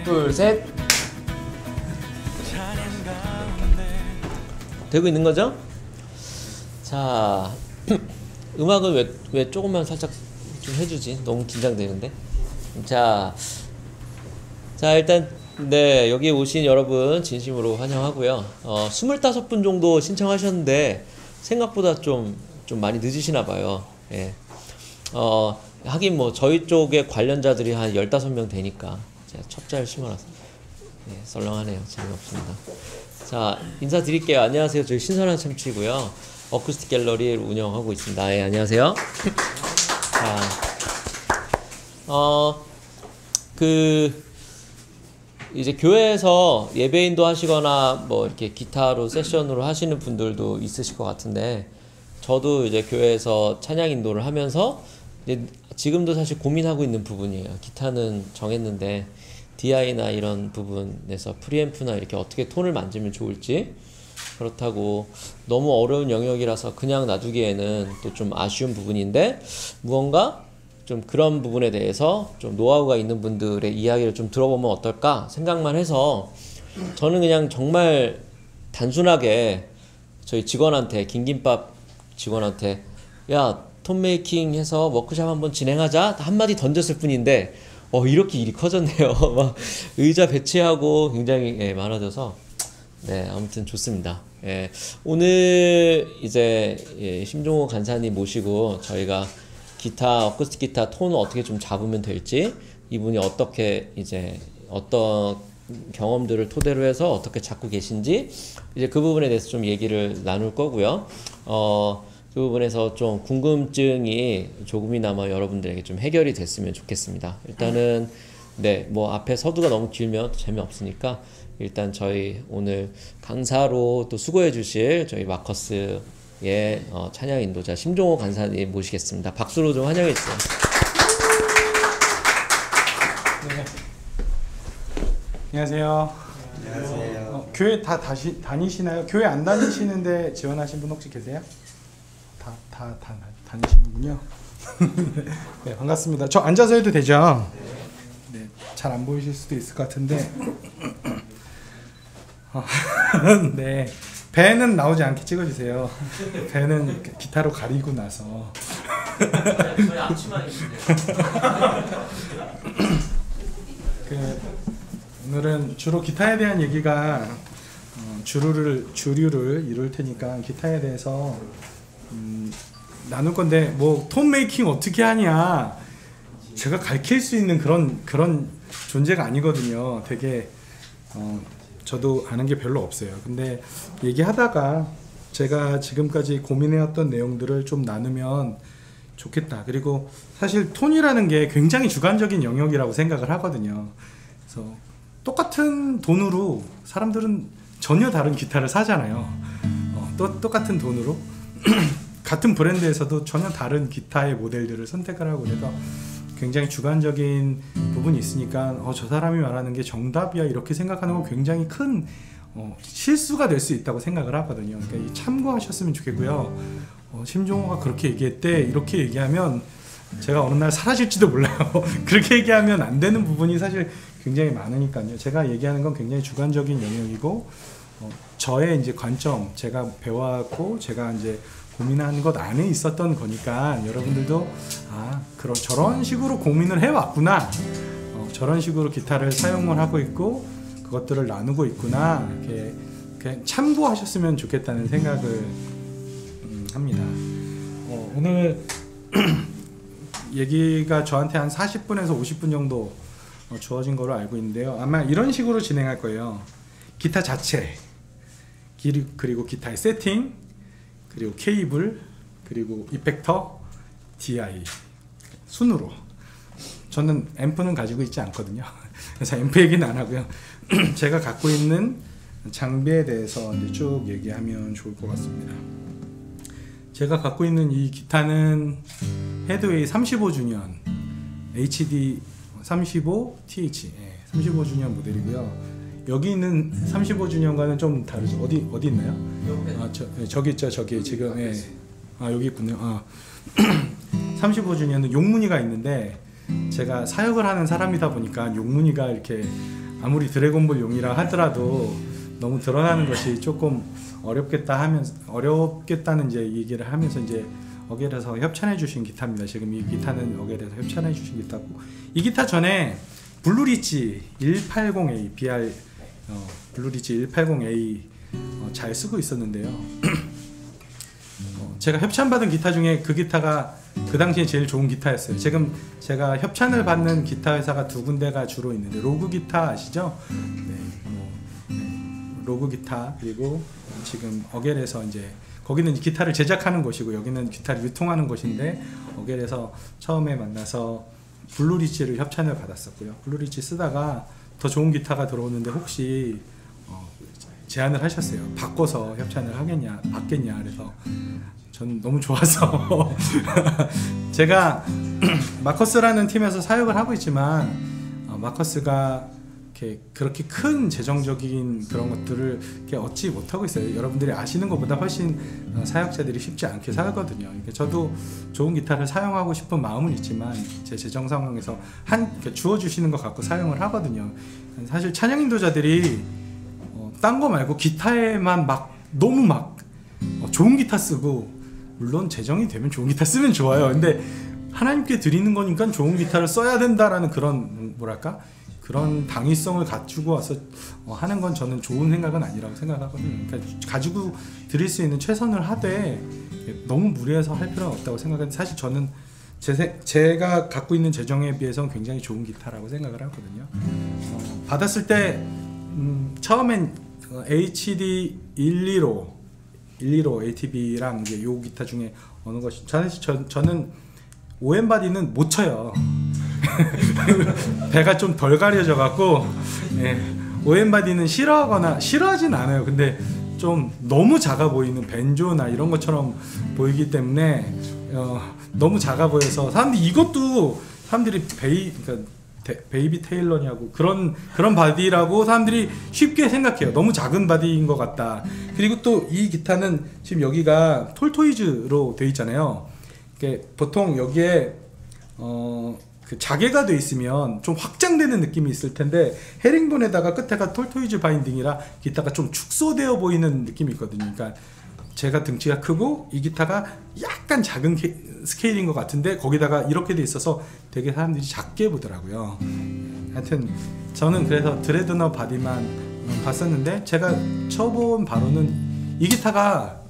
둘, 셋. 되고 있는 거죠? 자, 음악은 왜 조금만 살짝 좀 해주지? 너무 긴장되는데. 자, 일단 네, 여기 오신 여러분 진심으로 환영하고요. 25분 정도 신청하셨는데 생각보다 좀 많이 늦으시나 봐요. 예. 하긴 뭐 저희 쪽에 관련자들이 한 15명 되니까 제가 첩자를 심어놨어요. 예, 썰렁하네요. 재미없습니다. 자, 인사드릴게요. 안녕하세요. 저희 신선한 참치고요. 어쿠스틱 갤러리를 운영하고 있습니다. 예, 안녕하세요. 자, 이제 교회에서 예배인도 하시거나 뭐 이렇게 기타로 세션으로 하시는 분들도 있으실 것 같은데, 저도 이제 교회에서 찬양 인도를 하면서 이제 지금도 사실 고민하고 있는 부분이에요. 기타는 정했는데 DI나 이런 부분에서 프리앰프나 이렇게 어떻게 톤을 만지면 좋을지, 그렇다고 너무 어려운 영역이라서 그냥 놔두기에는 또 좀 아쉬운 부분인데, 무언가 좀 그런 부분에 대해서 좀 노하우가 있는 분들의 이야기를 좀 들어보면 어떨까 생각만 해서, 저는 그냥 정말 단순하게 저희 직원한테, 김김밥 직원한테 야, 톤 메이킹 해서 워크숍 한번 진행하자 한마디 던졌을 뿐인데 이렇게 일이 커졌네요. 막 의자 배치하고 굉장히 많아져서 네, 아무튼 좋습니다. 예, 오늘 이제 심종호 간사님 모시고 저희가 기타, 어쿠스틱 기타 톤을 어떻게 좀 잡으면 될지, 이분이 어떻게 이제 어떤 경험들을 토대로 해서 어떻게 잡고 계신지, 이제 그 부분에 대해서 좀 얘기를 나눌 거고요. 그 부분에서 좀 궁금증이 조금이나마 여러분들에게 좀 해결이 됐으면 좋겠습니다. 일단은 네, 뭐 앞에 서두가 너무 길면 재미없으니까 일단 저희 오늘 강사로 또 수고해 주실 저희 마커스의 찬양 인도자 심종호 간사님 모시겠습니다. 박수로 좀 환영해 주세요. 네. 안녕하세요. 안녕하세요. 교회 다 다니시나요? 교회 안 다니시는데 지원하신 분 혹시 계세요? 다 다니시는군요. 네, 반갑습니다. 저 앉아서 해도 되죠? 네, 잘 안 보이실 수도 있을 것 같은데 네, 배는 나오지 않게 찍어주세요. 배는 기타로 가리고 나서 저희 앞치마 있는데. 오늘은 주로 기타에 대한 얘기가 주류를 이룰 테니까 기타에 대해서 나눌 건데, 뭐 톤 메이킹 어떻게 하냐 제가 가르칠 수 있는 그런 존재가 아니거든요. 되게 저도 아는 게 별로 없어요. 근데 얘기하다가 제가 지금까지 고민해왔던 내용들을 좀 나누면 좋겠다. 그리고 사실 톤이라는 게 굉장히 주관적인 영역이라고 생각을 하거든요. 그래서 똑같은 돈으로 사람들은 전혀 다른 기타를 사잖아요. 똑같은 돈으로 같은 브랜드에서도 전혀 다른 기타의 모델들을 선택을 하고, 그래서 굉장히 주관적인 부분이 있으니까 저 사람이 말하는 게 정답이야 이렇게 생각하는 건 굉장히 큰 실수가 될 수 있다고 생각을 하거든요. 그러니까 참고하셨으면 좋겠고요. 심종호가 그렇게 얘기했대 이렇게 얘기하면 제가 어느 날 사라질지도 몰라요. 그렇게 얘기하면 안 되는 부분이 사실 굉장히 많으니까요. 제가 얘기하는 건 굉장히 주관적인 영역이고, 저의 이제 관점, 제가 배워왔고 제가 이제 고민하는 것 안에 있었던 거니까 여러분들도 저런 식으로 고민을 해왔구나, 저런 식으로 기타를 사용을 하고 있고 그것들을 나누고 있구나, 이렇게 그냥 참고하셨으면 좋겠다는 생각을 합니다. 오늘 얘기가 저한테 한 40분에서 50분 정도 주어진 거로 알고 있는데요. 아마 이런 식으로 진행할 거예요. 기타 자체, 그리고 기타의 세팅, 그리고 케이블, 그리고 이펙터, DI 순으로. 저는 앰프는 가지고 있지 않거든요. 그래서 앰프 얘기는 안 하고요. 제가 갖고 있는 장비에 대해서 이제 쭉 얘기하면 좋을 것 같습니다. 제가 갖고 있는 이 기타는 헤드웨이 35주년 HD 35TH 35주년 모델이고요. 여기 있는 35주년과는 좀 다르죠. 어디 있나요? 저기 있죠. 저기 지금 여기 있군요. 35주년은 용무늬가 있는데, 제가 사역을 하는 사람이다 보니까 용무늬가 이렇게 아무리 드래곤볼 용이라 하더라도 너무 드러나는 것이 조금 어렵겠다는 이제 얘기를 하면서 이제 어겔에서 협찬해 주신 기타입니다. 지금 이 기타는 어겔에서 협찬해 주신 기타고, 이 기타 전에 블루리치 180A BR 블루리치 180A 잘 쓰고 있었는데요. 제가 협찬받은 기타 중에 그 기타가 그 당시에 제일 좋은 기타였어요. 지금 제가 협찬을 받는 기타 회사가 두 군데가 주로 있는데, 로그 기타 아시죠? 로그 기타, 그리고 지금 어겔에서 이제 거기는 기타를 제작하는 곳이고 여기는 기타를 유통하는 곳인데, 어겔에서 처음에 만나서 블루리치를 협찬을 받았었고요. 블루리치 쓰다가 더 좋은 기타가 들어오는데 혹시 제안을 하셨어요. 바꿔서 협찬을 받겠냐. 그래서 전 너무 좋아서 제가 마커스라는 팀에서 사역을 하고 있지만, 마커스가 그렇게 큰 재정적인 그런 것들을 얻지 못하고 있어요. 여러분들이 아시는 것보다 훨씬 사역자들이 쉽지 않게 살거든요. 그러니까 저도 좋은 기타를 사용하고 싶은 마음은 있지만 제 재정 상황에서 주어주시는 것 갖고 사용을 하거든요. 사실 찬양 인도자들이 딴 거 말고 기타에만 너무 좋은 기타 쓰고, 물론 재정이 되면 좋은 기타 쓰면 좋아요. 근데 하나님께 드리는 거니까 좋은 기타를 써야 된다라는 그런 그런 당위성을 갖추고 와서 하는 건 저는 좋은 생각은 아니라고 생각하거든요. 그러니까 가지고 드릴 수 있는 최선을 하되 너무 무리해서 할 필요는 없다고 생각하는데, 사실 저는 제가 갖고 있는 재정에 비해서는 굉장히 좋은 기타라고 생각을 하거든요. 받았을 때 처음엔 HD 125 ATB랑 이제 요 기타 중에 어느 것이, 저는 OM 바디는 못 쳐요. 배가 좀 덜 가려져 갖고, OM 바디는 싫어하진 않아요. 근데 좀 너무 작아 보이는 벤조나 이런 것처럼 보이기 때문에 너무 작아 보여서 사람들이 베이비 테일러냐고 그런 바디라고 사람들이 쉽게 생각해요. 너무 작은 바디인 것 같다. 그리고 또 이 기타는 지금 여기가 톨토이즈로 되어 있잖아요. 보통 여기에 그 자개가 돼 있으면 좀 확장되는 느낌이 있을 텐데, 헤링본에다가 끝에가 톨토이즈 바인딩이라 기타가 좀 축소되어 보이는 느낌이 있거든요. 그러니까 제가 등치가 크고 이 기타가 약간 작은 스케일인 것 같은데 거기다가 이렇게 돼 있어서 되게 사람들이 작게 보더라고요. 하여튼 저는 그래서 드레드너 바디만 봤었는데, 제가 쳐본 바로는 이 기타가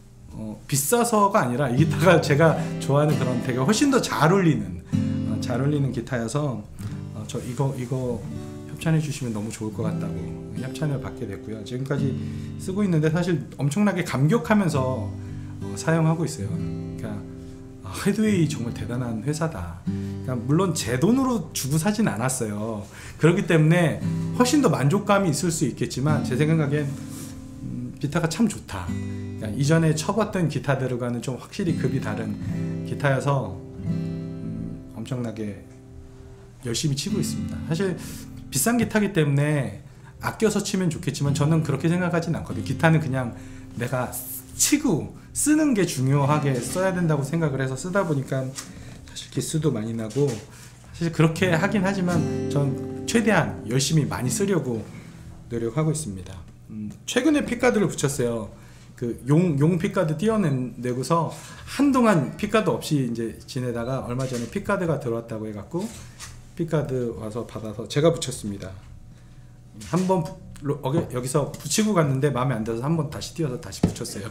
비싸서가 아니라 이 기타가 제가 좋아하는 그런 되게 훨씬 더 잘 어울리는 기타여서 저 이거 협찬해 주시면 너무 좋을 것 같다고 협찬을 받게 됐고요. 지금까지 쓰고 있는데 사실 엄청나게 감격하면서 사용하고 있어요. 그러니까 헤드웨이 정말 대단한 회사다. 그러니까 물론 제 돈으로 주고 사진 않았어요. 그렇기 때문에 훨씬 더 만족감이 있을 수 있겠지만 제 생각엔 기타가 참 좋다. 그러니까 이전에 쳐봤던 기타들과는 좀 확실히 급이 다른 기타여서 엄청나게 열심히 치고 있습니다. 사실 비싼 기타기 때문에 아껴서 치면 좋겠지만 저는 그렇게 생각하진 않거든요. 기타는 그냥 내가 치고 쓰는 게 중요하게 써야 된다고 생각을 해서 쓰다 보니까 사실 기수도 많이 나고, 사실 그렇게 하긴 하지만 전 최대한 열심히 많이 쓰려고 노력하고 있습니다. 최근에 픽가드를 붙였어요. 그 용 픽가드 띄어내고서 한동안 픽가드 없이 이제 지내다가 얼마 전에 픽가드가 들어왔다고 해갖고 픽가드 와서 받아서 제가 붙였습니다. 한번 여기서 붙이고 갔는데 마음에 안 들어서 한번 다시 띄어서 다시 붙였어요.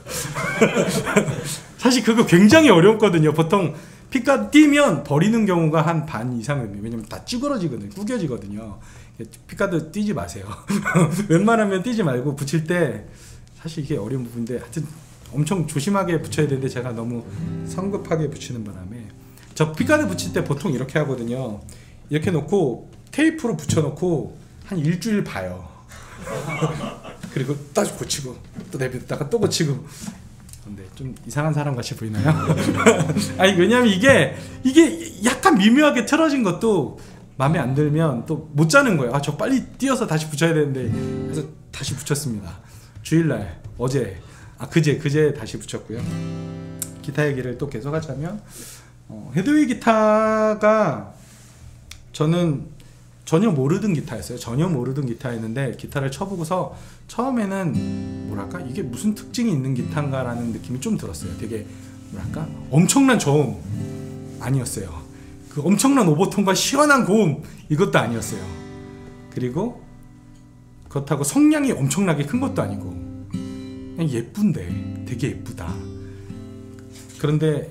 사실 그거 굉장히 어렵거든요. 보통 픽가드 띄면 버리는 경우가 한 반 이상은, 왜냐면 다 찌그러지거든요. 구겨지거든요. 픽가드 띄지 마세요. 웬만하면 띄지 말고 붙일 때 사실 이게 어려운 부분인데, 하여튼 엄청 조심하게 붙여야 되는데 제가 너무 성급하게 붙이는 바람에, 저 픽가드 붙일 때 보통 이렇게 하거든요. 이렇게 놓고 테이프로 붙여놓고 한 일주일 봐요. 그리고 다시 고치고 또 내비뒀다가 또 고치고. 근데 좀 이상한 사람 같이 보이나요? 아니, 왜냐면 이게 약간 미묘하게 틀어진 것도 마음에 안 들면 또 못 자는 거예요. 저 빨리 띄어서 다시 붙여야 되는데. 그래서 다시 붙였습니다. 주일날 그제 다시 붙였고요. 기타 얘기를 또 계속 하자면 헤드웨이 기타가 저는 전혀 모르던 기타였어요. 전혀 모르던 기타였는데 기타를 쳐보고서 처음에는 뭐랄까 이게 무슨 특징이 있는 기타인가라는 느낌이 좀 들었어요. 되게 뭐랄까 엄청난 저음 아니었어요. 그 엄청난 오버톤과 시원한 고음 이것도 아니었어요. 그리고 그렇다고 성량이 엄청나게 큰 것도 아니고 그냥 예쁜데 되게 예쁘다. 그런데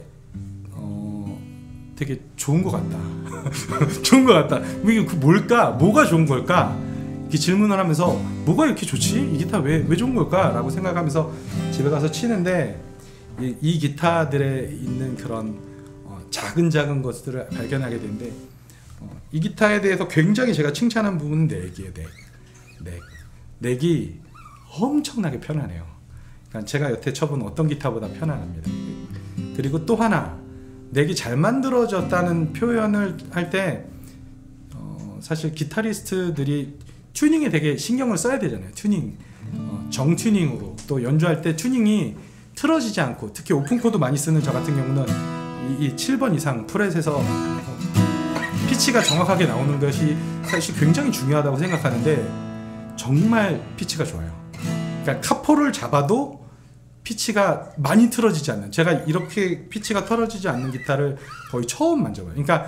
되게 좋은 것 같다. 좋은 것 같다. 이게 그 뭘까? 뭐가 좋은 걸까? 이렇게 질문을 하면서 뭐가 이렇게 좋지? 이 기타 왜 좋은 걸까? 라고 생각하면서 집에 가서 치는데 이 기타들에 있는 그런 작은 것들을 발견하게 되는데 이 기타에 대해서 굉장히 제가 칭찬한 부분은 넥이에요. 넥이 엄청나게 편하네요. 그러니까 제가 여태 쳐본 어떤 기타보다 편안합니다. 그리고 또 하나 넥이 잘 만들어졌다는 표현을 할 때 사실 기타리스트들이 튜닝에 되게 신경을 써야 되잖아요. 튜닝 정튜닝으로 또 연주할 때 튜닝이 틀어지지 않고 특히 오픈 코드 많이 쓰는 저 같은 경우는 이 7번 이상 프렛에서 피치가 정확하게 나오는 것이 사실 굉장히 중요하다고 생각하는데 정말 피치가 좋아요. 그러니까 카포를 잡아도 피치가 많이 틀어지지 않는, 제가 이렇게 피치가 틀어지지 않는 기타를 거의 처음 만져봐요. 그러니까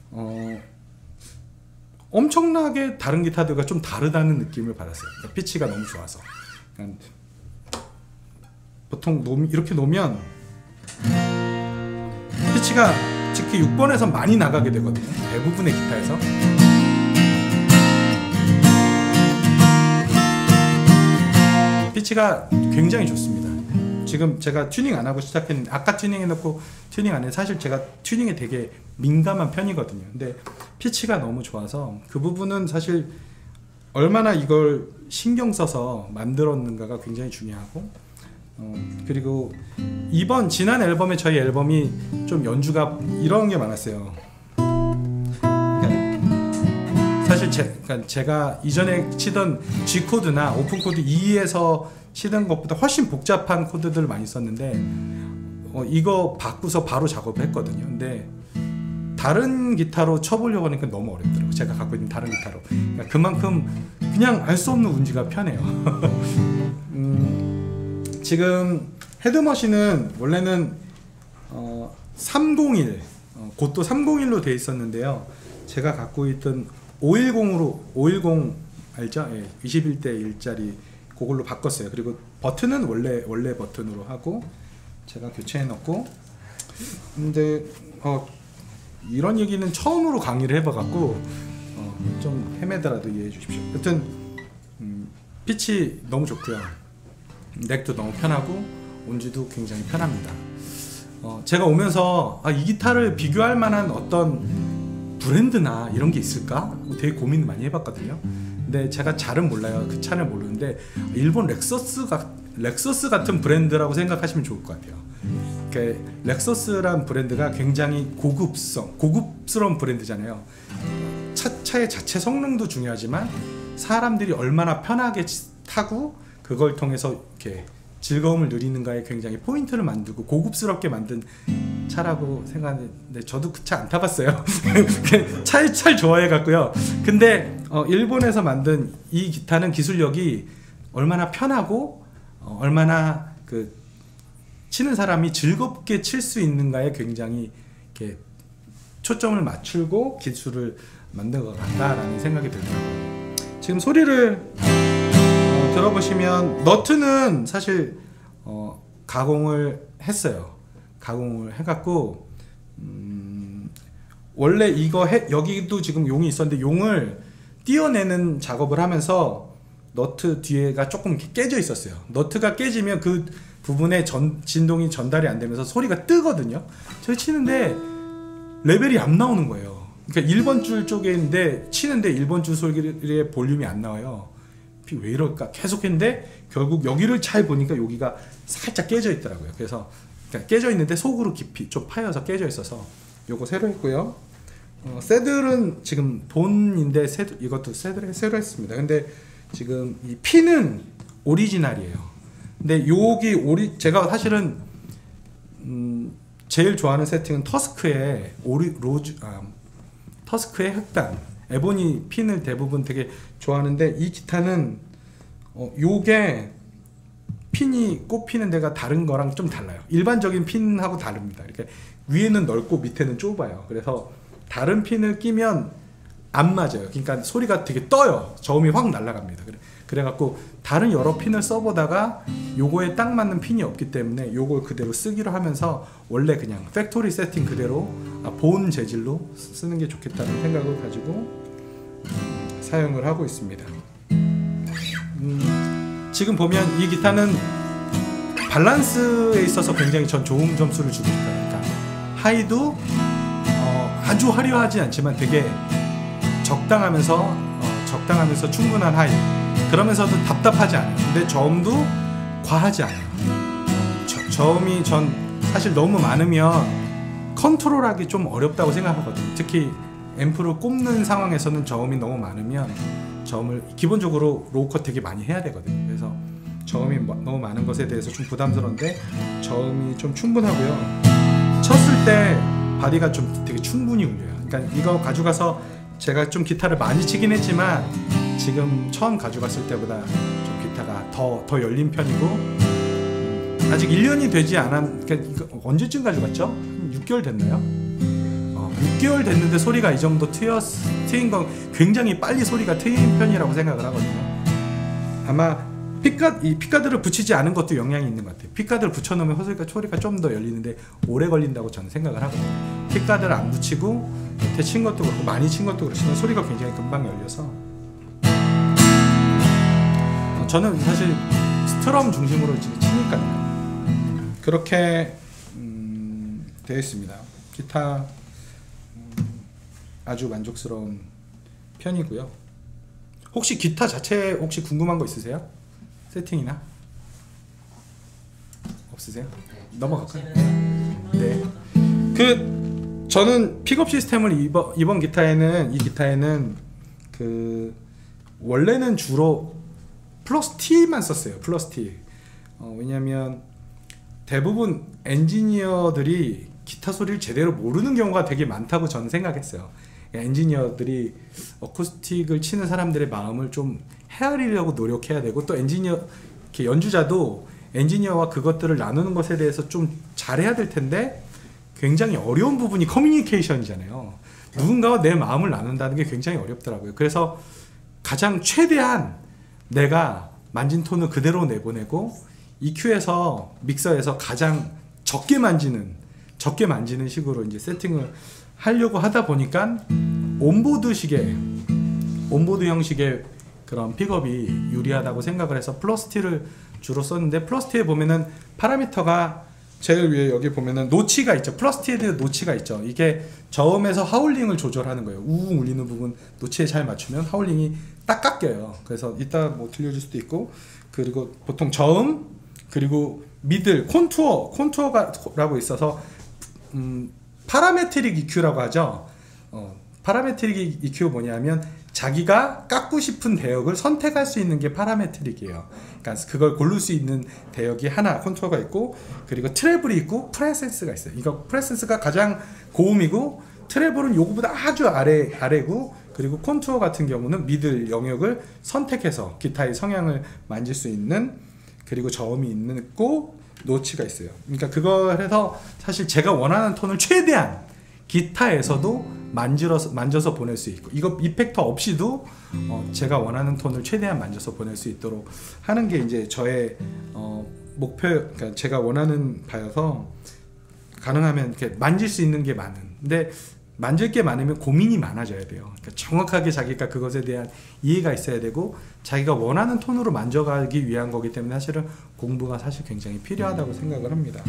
엄청나게 다른 기타들과 좀 다르다는 느낌을 받았어요. 그러니까 피치가 너무 좋아서. 그러니까 보통 이렇게 놓으면 피치가 특히 6번에서 많이 나가게 되거든요. 대부분의 기타에서. 피치가 굉장히 좋습니다. 지금 제가 튜닝 안 하고 시작했는데 아까 튜닝 해놓고 튜닝 안 해. 사실 제가 튜닝에 되게 민감한 편이거든요. 근데 피치가 너무 좋아서 그 부분은 사실 얼마나 이걸 신경 써서 만들었는가가 굉장히 중요하고 그리고 지난 앨범에 저희 앨범이 좀 연주가 이런 게 많았어요. 사실 제가 이전에 치던 G 코드나 오픈 코드 2에서 치던 것보다 훨씬 복잡한 코드들을 많이 썼는데 이거 바꾸서 바로 작업을 했거든요. 근데 다른 기타로 쳐보려고 하니까 너무 어렵더라고요. 제가 갖고 있는 다른 기타로. 그러니까 그만큼 그냥 알 수 없는 운지가 편해요. 지금 헤드머신은 원래는 301 곧도 301로 되어 있었는데요. 제가 갖고 있던 510 알죠? 예, 21대 1짜리 그걸로 바꿨어요. 그리고 버튼은 원래 버튼으로 하고 제가 교체해 놓고. 근데 이런 얘기는 처음으로 강의를 해봐갖고 좀 헤매더라도 이해해 주십시오. 여튼 피치 너무 좋고요. 넥도 너무 편하고 온지도 굉장히 편합니다. 제가 오면서 이 기타를 비교할 만한 어떤 브랜드나 이런 게 있을까? 되게 고민을 많이 해봤거든요. 근데 제가 잘은 몰라요. 그 차를 모르는데 일본 렉서스 같은 브랜드라고 생각하시면 좋을 것 같아요. 렉서스란 브랜드가 굉장히 고급스러운 브랜드잖아요. 차의 자체 성능도 중요하지만 사람들이 얼마나 편하게 타고 그걸 통해서 이렇게 즐거움을 누리는가에 굉장히 포인트를 만들고 고급스럽게 만든 차라고 생각하는데 저도 그 차 안 타봤어요. 차를 좋아해 갖고요. 근데 일본에서 만든 이 기타는 기술력이 얼마나 편하고 얼마나 그 치는 사람이 즐겁게 칠 수 있는가에 굉장히 이렇게 초점을 맞추고 기술을 만든 것 같다라는 생각이 들더라고요. 지금 소리를 들어보시면 너트는 사실 가공을 했어요. 가공을 해갖고 원래 여기도 지금 용이 있었는데 용을 띄어내는 작업을 하면서 너트 뒤에가 조금 깨져 있었어요. 너트가 깨지면 그 부분에 진동이 전달이 안 되면서 소리가 뜨거든요. 저희 치는데 레벨이 안 나오는 거예요. 그러니까 1번 줄 쪽에 있는데 치는데 1번 줄 소리의 볼륨이 안 나와요. 왜 이럴까 계속 했는데 결국 여기를 잘 보니까 여기가 살짝 깨져 있더라고요. 그래서 깨져 있는데 속으로 깊이 좀 파여서 깨져 있어서 요거 새로 했고요. 새들은 지금 본인데 이것도 새로 했습니다. 근데 지금 이 핀은 오리지널이에요. 근데 제가 사실은 제일 좋아하는 세팅은 터스크의 터스크의 흑단 에보니 핀을 대부분 되게 좋아하는데 이 기타는 요게 핀이 꼽히는 데가 다른 거랑 좀 달라요. 일반적인 핀하고 다릅니다. 이렇게 위에는 넓고 밑에는 좁아요. 그래서 다른 핀을 끼면 안 맞아요. 그러니까 소리가 되게 떠요. 저음이 확 날아갑니다. 그래갖고 다른 여러 핀을 써보다가 요거에 딱 맞는 핀이 없기 때문에 요걸 그대로 쓰기로 하면서 원래 그냥 팩토리 세팅 그대로 본 재질로 쓰는 게 좋겠다는 생각을 가지고 사용을 하고 있습니다. 지금 보면 이 기타는 밸런스에 있어서 굉장히 전 좋은 점수를 주고 싶어요. 그러니까 하이도 아주 화려하지 않지만 되게 적당하면서 충분한 하이, 그러면서도 답답하지 않아요. 근데 저음도 과하지 않아요. 저음이 전 사실 너무 많으면 컨트롤하기 좀 어렵다고 생각하거든요. 특히 앰프를 꼽는 상황에서는 저음이 너무 많으면 저음을 기본적으로 로우 컷 되게 많이 해야 되거든요. 그래서 저음이 너무 많은 것에 대해서 좀 부담스러운데 저음이 좀 충분하고요. 쳤을 때 바디가 좀 되게 충분히 울려요. 그러니까 이거 가져가서 제가 좀 기타를 많이 치긴 했지만 지금 처음 가져갔을 때보다 좀 기타가 더 열린 편이고, 아직 1년이 되지 그러니까 이거 언제쯤 가져갔죠? 6개월 됐나요? 6개월 됐는데 소리가 이 정도 트인 건 굉장히 빨리 소리가 트인 편이라고 생각을 하거든요. 아마 이 픽가드를 붙이지 않은 것도 영향이 있는 것 같아요. 픽가드를 붙여놓으면 소리가 좀 더 열리는데 오래 걸린다고 저는 생각을 하거든요. 픽가드를 안 붙이고 밑에 친 것도 그렇고 많이 친 것도 그렇지만 소리가 굉장히 금방 열려서 저는 사실 스트럼 중심으로 지금 치니까요. 그렇게 되어 있습니다. 기타 아주 만족스러운 편이고요. 혹시 기타 자체 혹시 궁금한 거 있으세요? 세팅이나? 없으세요? 넘어갈까요? 네. 저는 픽업 시스템을 이번 기타에는 원래는 주로 플러스 T만 썼어요. 플러스 T. 왜냐면 대부분 엔지니어들이 기타 소리를 제대로 모르는 경우가 되게 많다고 저는 생각했어요. 엔지니어들이 어쿠스틱을 치는 사람들의 마음을 좀 헤아리려고 노력해야 되고, 또 이렇게 연주자도 엔지니어와 그것들을 나누는 것에 대해서 좀 잘해야 될 텐데 굉장히 어려운 부분이 커뮤니케이션이잖아요. 누군가와 내 마음을 나눈다는 게 굉장히 어렵더라고요. 그래서 가장 최대한 내가 만진 톤을 그대로 내보내고 EQ에서 믹서에서 가장 적게 만지는 식으로 이제 세팅을 하려고 하다 보니까 온보드 형식의 그런 픽업이 유리하다고 생각을 해서 플러스 T를 주로 썼는데, 플러스 T에 보면은 파라미터가 제일 위에 여기 보면은 노치가 있죠. 플러스 T에 대한 노치가 있죠. 이게 저음에서 하울링을 조절하는 거예요. 우웅 울리는 부분 노치에 잘 맞추면 하울링이 딱 깎여요. 그래서 이따 뭐 들려줄 수도 있고, 그리고 보통 저음 그리고 미들 콘투어라고 있어서 파라메트릭 EQ라고 하죠. 파라메트릭 EQ 뭐냐면 자기가 깎고 싶은 대역을 선택할 수 있는 게 파라메트릭이에요. 그러니까 그걸 고를 수 있는 대역이 하나 콘투어가 있고, 그리고 트래블이 있고 프레센스가 있어요. 이거 프레센스가 가장 고음이고 트래블은 요거보다 아주 아래고, 그리고 콘투어 같은 경우는 미들 영역을 선택해서 기타의 성향을 만질 수 있는, 그리고 저음이 있고 노치가 있어요. 그러니까 그걸 해서 사실 제가 원하는 톤을 최대한 기타에서도 만져서 보낼 수 있고, 이거 이펙터 없이도 제가 원하는 톤을 최대한 만져서 보낼 수 있도록 하는 게 이제 저의 목표, 그러니까 제가 원하는 바여서 가능하면 이렇게 만질 수 있는 게 많은. 근데 만질 게 많으면 고민이 많아져야 돼요. 그러니까 정확하게 자기가 그것에 대한 이해가 있어야 되고 자기가 원하는 톤으로 만져가기 위한 거기 때문에 사실은 공부가 사실 굉장히 필요하다고 생각을 합니다.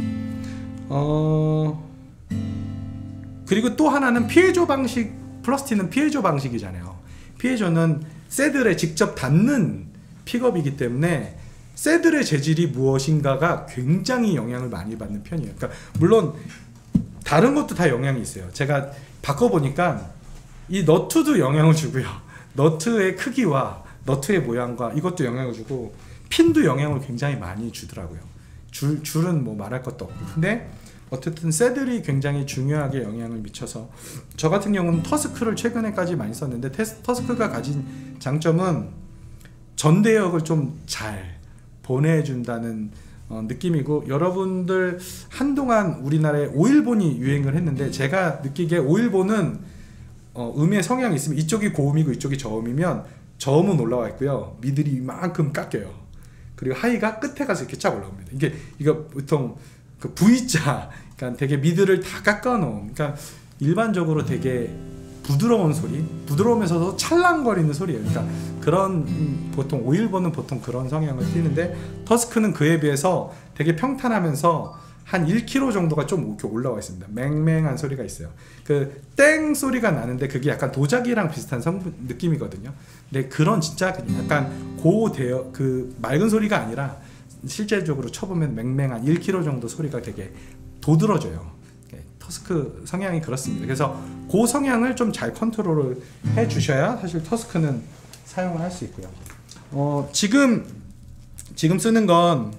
그리고 또 하나는 피에조 방식, 플러스 T는 피에조 방식이잖아요. 피에조는 새들에 직접 닿는 픽업이기 때문에 새들의 재질이 무엇인가가 굉장히 영향을 많이 받는 편이에요. 그러니까 물론 다른 것도 다 영향이 있어요. 제가 바꿔보니까 이 너트도 영향을 주고요. 너트의 크기와 너트의 모양과 이것도 영향을 주고, 핀도 영향을 굉장히 많이 주더라고요. 줄은 뭐 말할 것도 없고. 근데 어쨌든 쇠들이 굉장히 중요하게 영향을 미쳐서 저 같은 경우는 터스크를 최근에까지 많이 썼는데 터스크가 가진 장점은 전대역을 좀 잘 보내준다는 느낌이고, 여러분들 한동안 우리나라에 오일본이 유행을 했는데 제가 느끼기에 오일본은 음의 성향이 있으면 이쪽이 고음이고 이쪽이 저음이면 저음은 올라와 있고요, 미들이 이만큼 깎여요. 그리고 하이가 끝에 가서 이렇게 쫙 올라옵니다. 이거 보통 그 V자, 그러니까 되게 미드를 다 깎아놓은, 그러니까 일반적으로 되게 부드러운 소리, 부드러우면서도 찰랑거리는 소리예요. 그러니까 그런 보통 오일본은 보통 그런 성향을 띠는데 터스크는 그에 비해서 되게 평탄하면서 한 1kg 정도가 좀 이렇게 올라와 있습니다. 맹맹한 소리가 있어요. 그 땡 소리가 나는데 그게 약간 도자기랑 비슷한 느낌이거든요. 근데 그런 진짜 약간 고대역 그 맑은 소리가 아니라 실제적으로 쳐보면 맹맹한 1kg 정도 소리가 되게 도드러져요. 터스크 성향이 그렇습니다. 그래서 그 성향을 좀 잘 컨트롤을 해 주셔야 사실 터스크는 사용을 할 수 있고요. 지금 쓰는 건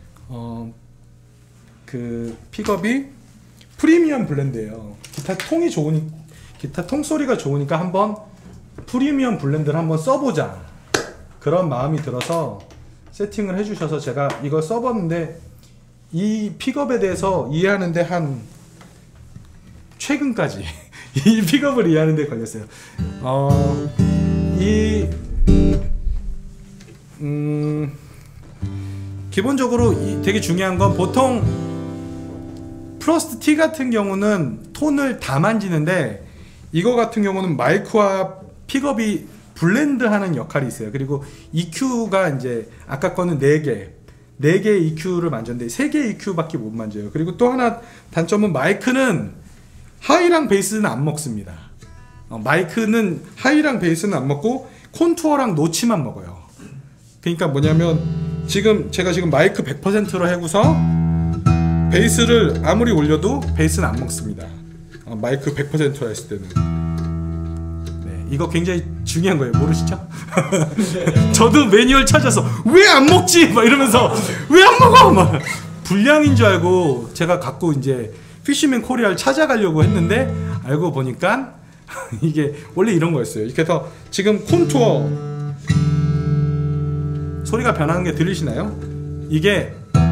그 픽업이 프리미엄 블렌드예요. 기타 통 소리가 좋으니까 한번 프리미엄 블렌드를 한번 써보자, 그런 마음이 들어서 세팅을 해주셔서 제가 이걸 써봤는데 이 픽업에 대해서 이해하는데 한 최근까지 이 픽업을 이해하는데 걸렸어요. 기본적으로 되게 중요한 건 보통 프로스트 T 같은 경우는 톤을 다 만지는데 이거 같은 경우는 마이크와 픽업이 블렌드하는 역할이 있어요. 그리고 EQ가 이제 아까 거는 4개의 EQ를 만졌는데 3개의 EQ밖에 못 만져요. 그리고 또 하나 단점은 마이크는 하이랑 베이스는 안 먹습니다. 마이크는 하이랑 베이스는 안 먹고 콘투어랑 노치만 먹어요. 그러니까 뭐냐면 제가 지금 마이크 100%로 해고서 베이스를 아무리 올려도 베이스는 안 먹습니다. 마이크 100%로 했을 때는. 네, 이거 굉장히 중요한 거예요. 모르시죠? 저도 매뉴얼 찾아서 왜 안 먹지? 막 이러면서 왜 안 먹어? 막 불량인 줄 알고 제가 갖고 이제 피쉬맨 코리아를 찾아가려고 했는데 알고 보니까 이게 원래 이런 거였어요. 이렇게 해서 지금 콘투어 소리가 변하는 게 들리시나요? 이게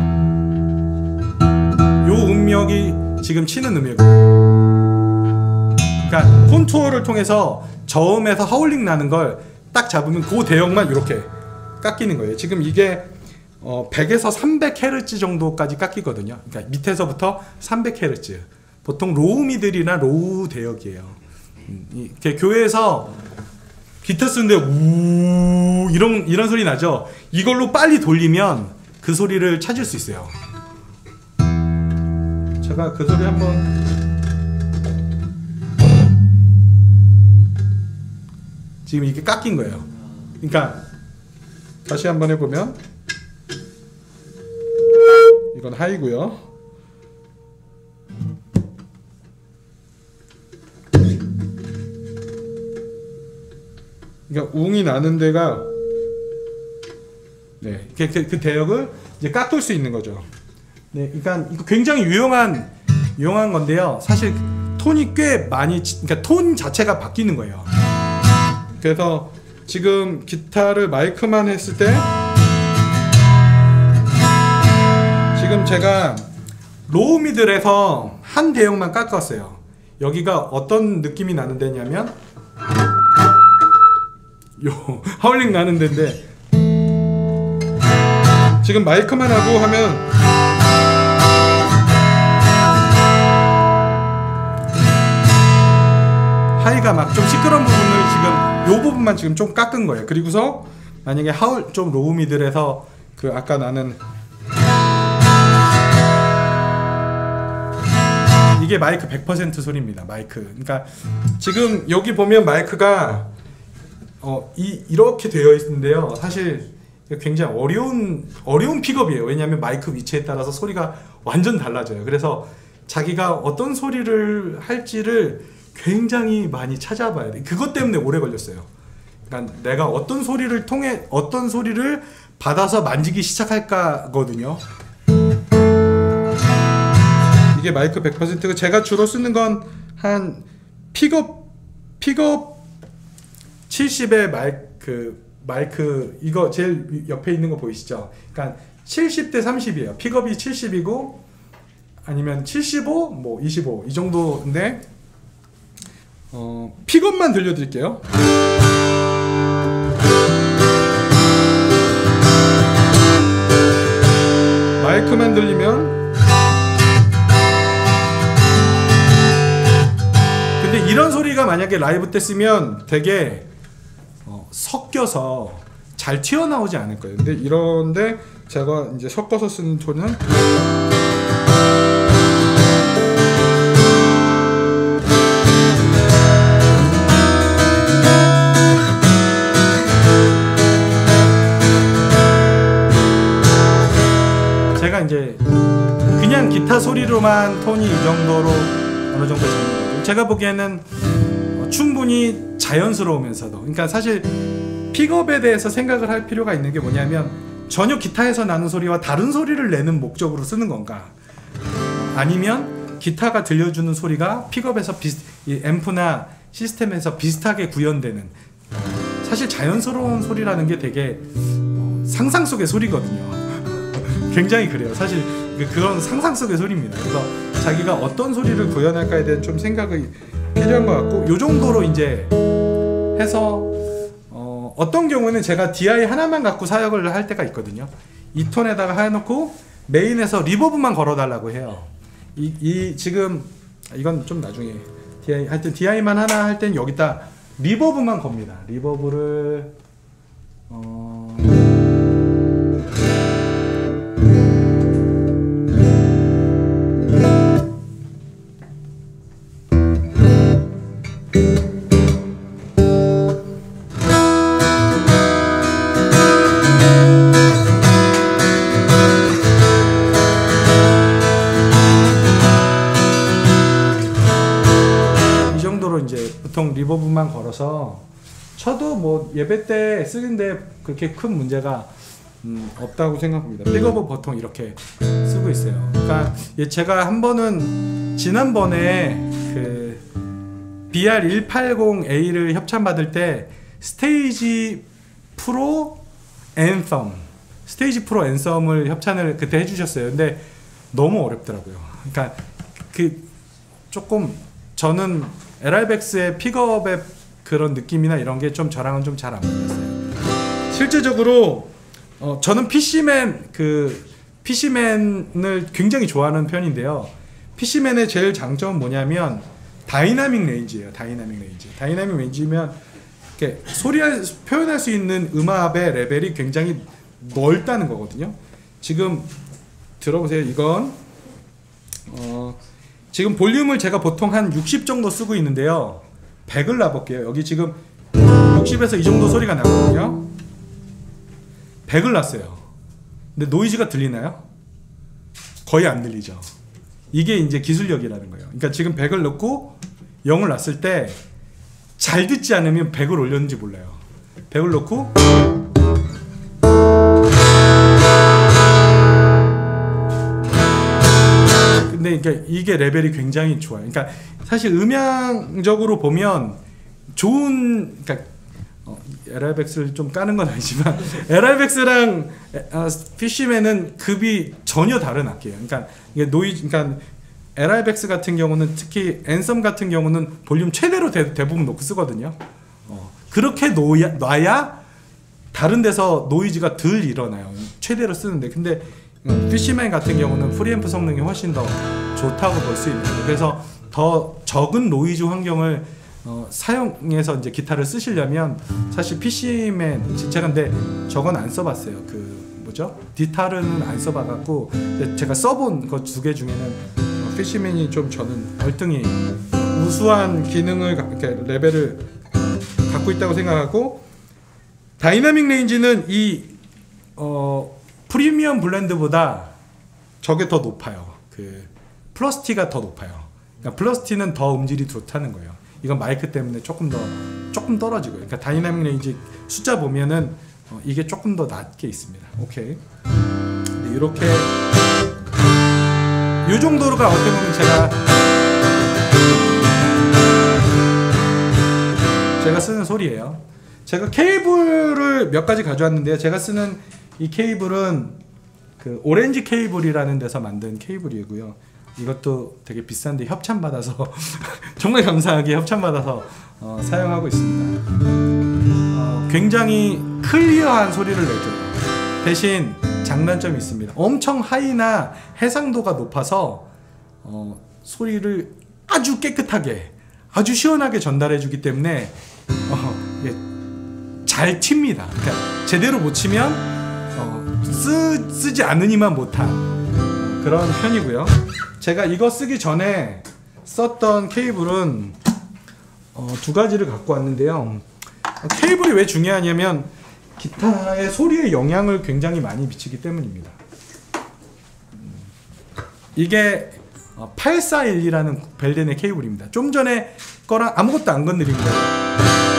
요 음역이 지금 치는 음역이에요. 그러니까 콘투어를 통해서 저음에서 하울링 나는 걸 딱 잡으면 그 대역만 이렇게 깎이는 거예요. 지금 이게 100에서 300Hz 정도까지 깎이거든요. 그러니까 밑에서부터 300Hz. 보통 로우 미들이나 로우 대역이에요. 이렇게 교회에서 기타 쓰는데 우 이런 소리 나죠. 이걸로 빨리 돌리면 그 소리를 찾을 수 있어요. 제가 그 소리 한번 지금 이게 깎인 거예요. 그러니까 다시 한번 해보면 이건 하이고요. 그러니까 웅이 나는 데가 네, 그 대역을 이제 깎을 수 있는 거죠. 네, 그러니까 이거 굉장히 유용한 건데요. 사실 톤이 꽤 많이, 그러니까 톤 자체가 바뀌는 거예요. 그래서 지금 기타를 마이크만 했을 때 지금 제가 로우 미들에서 한 대역만 깎았어요. 여기가 어떤 느낌이 나는 데냐면 요 하울링 나는 데인데 지금 마이크만 하고 하면 하이가 막 좀 시끄러운 부분을 지금 요 부분만 지금 좀 깎은 거예요. 그리고서 만약에 좀 로우 미들에서 그 아까 나는 이게 마이크 100% 소리입니다. 마이크. 그러니까 지금 여기 보면 마이크가 이렇게 되어 있는데요. 사실 굉장히 어려운 픽업이에요. 왜냐하면 마이크 위치에 따라서 소리가 완전 달라져요. 그래서 자기가 어떤 소리를 할지를 굉장히 많이 찾아봐야 돼. 그것 때문에 오래 걸렸어요. 그러니까 내가 어떤 소리를 통해 어떤 소리를 받아서 만지기 시작할까거든요. 이게 마이크 100%고 제가 주로 쓰는 건 한 픽업 70의 마이크 이거 제일 옆에 있는 거 보이시죠? 그러니까 70대 30이에요. 픽업이 70이고 아니면 75, 뭐 25 이 정도인데 픽업만 들려드릴게요. 마이크만 들리면 근데 이런 소리가 만약에 라이브 때 쓰면 되게 섞여서 잘 튀어나오지 않을 거예요. 근데 이런데 제가 이제 섞어서 쓰는 톤은 제가 이제 그냥 기타 소리로만 톤이 이 정도로 어느 정도 잡는 거죠. 제가 보기에는 충분히 자연스러우면서도, 그러니까 사실 픽업에 대해서 생각을 할 필요가 있는 게 뭐냐면 전혀 기타에서 나는 소리와 다른 소리를 내는 목적으로 쓰는 건가, 아니면 기타가 들려주는 소리가 픽업에서 이 앰프나 시스템에서 비슷하게 구현되는, 사실 자연스러운 소리라는 게 되게 상상 속의 소리거든요. 굉장히 그래요. 사실 그런 상상 속의 소리입니다. 그래서 자기가 어떤 소리를 구현할까에 대한 좀 생각이 필요한 것 같고, 요 정도로 이제 해서 어떤 경우는 제가 DI 하나만 갖고 사역을 할 때가 있거든요. 이 톤에다가 해놓고 메인에서 리버브만 걸어달라고 해요. 지금 이건 좀 나중에 DI 하여튼 DI만 하나 할 땐 여기다 리버브만 겁니다. 리버브를 보통 리버브만 걸어서 쳐도 뭐 예배 때 쓰는데 그렇게 큰 문제가 없다고 생각합니다. 픽업은 보통 이렇게 쓰고 있어요. 그러니까 제가 한 번은 지난번에 그 BR180A를 협찬 받을 때 스테이지 프로 앤썸을 협찬을 그때 해주셨어요. 근데 너무 어렵더라고요. 그러니까 조금 저는 LR백스의 픽업의 그런 느낌이나 이런 게 좀 저랑은 좀 잘 안 맞았어요. 실제적으로 저는 PC맨을 굉장히 좋아하는 편인데요. PC맨의 제일 장점은 뭐냐면 다이나믹 레인지예요. 다이나믹 레인지면 이렇게 표현할 수 있는 음압의 레벨이 굉장히 넓다는 거거든요. 지금 들어보세요. 이건 지금 볼륨을 제가 보통 한 60 정도 쓰고 있는데요. 100을 놔볼게요. 여기 지금 60에서 이 정도 소리가 나거든요. 100을 놨어요. 근데 노이즈가 들리나요? 거의 안 들리죠. 이게 이제 기술력이라는 거예요. 그러니까 지금 100을 넣고 0을 놨을 때 잘 듣지 않으면 100을 올렸는지 몰라요. 100을 넣고 근데 그러니까 이게 레벨이 굉장히 좋아요. 그러니까 사실 음향적으로 보면 좋은, 그러니까 LR백스를 좀 까는 건 아니지만 LR백스랑 PC맨은 급이 전혀 다른 악기예요. 그러니까 이게 그러니까 LR백스 같은 경우는 특히 앤썸 같은 경우는 볼륨 최대로 대부분 놓고 쓰거든요. 그렇게 놔야 다른 데서 노이즈가 덜 일어나요. 최대로 쓰는데. 근데 PC맨 같은 경우는 프리앰프 성능이 훨씬 더 좋다고 볼 수 있는 거예요. 그래서 더 적은 노이즈 환경을 사용해서 이제 기타를 쓰시려면 사실 PC맨 제가 근데 저건 안 써봤어요. 디타르는 안 써봐갖고 제가 써본 그 두 개 중에는 PC맨이 좀 저는 월등히 우수한 기능을 레벨을 갖고 있다고 생각하고, 다이나믹 레인지는 이 프리미엄 블렌드보다 저게 더 높아요. 플러스 T가 더 높아요. 그러니까 플러스 T는 더 음질이 좋다는 거예요. 이건 마이크 때문에 조금 떨어지고요. 그러니까 다이나믹 레인지 숫자 보면은 이게 조금 더 낮게 있습니다. 오케이. 이렇게 이 정도로가 어떻게 보면 제가 쓰는 소리예요. 제가 케이블을 몇 가지 가져왔는데요. 제가 쓰는 이 케이블은 그 오렌지 케이블이라는 데서 만든 케이블이고요. 이것도 되게 비싼데 협찬받아서 정말 감사하게 협찬받아서 사용하고 있습니다. 굉장히 클리어한 소리를 내줘요. 대신 장단점이 있습니다. 엄청 하이나 해상도가 높아서 소리를 아주 깨끗하게 아주 시원하게 전달해 주기 때문에 잘 튑니다. 그러니까 제대로 못 치면 쓰지 않으니만 못한 그런 편이고요. 제가 이거 쓰기 전에 썼던 케이블은 두 가지를 갖고 왔는데요. 케이블이 왜 중요하냐면 기타의 소리에 영향을 굉장히 많이 미치기 때문입니다. 이게 8412라는 벨덴의 케이블입니다. 좀 전에 거랑 아무것도 안 건드린 거예요.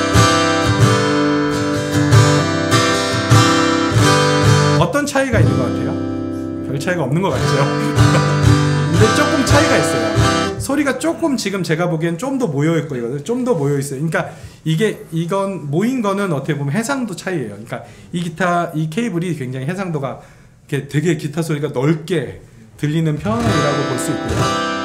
어떤 차이가 있는 것 같아요? 별 차이가 없는 것 같죠? 근데 조금 차이가 있어요. 소리가 조금 지금 제가 보기엔 좀 더 모여있고 이거는 좀 더 모여있어요. 그러니까 이건 모인 거는 어떻게 보면 해상도 차이예요. 그러니까 이 케이블이 굉장히 해상도가 되게 기타 소리가 넓게 들리는 편이라고 볼 수 있고요.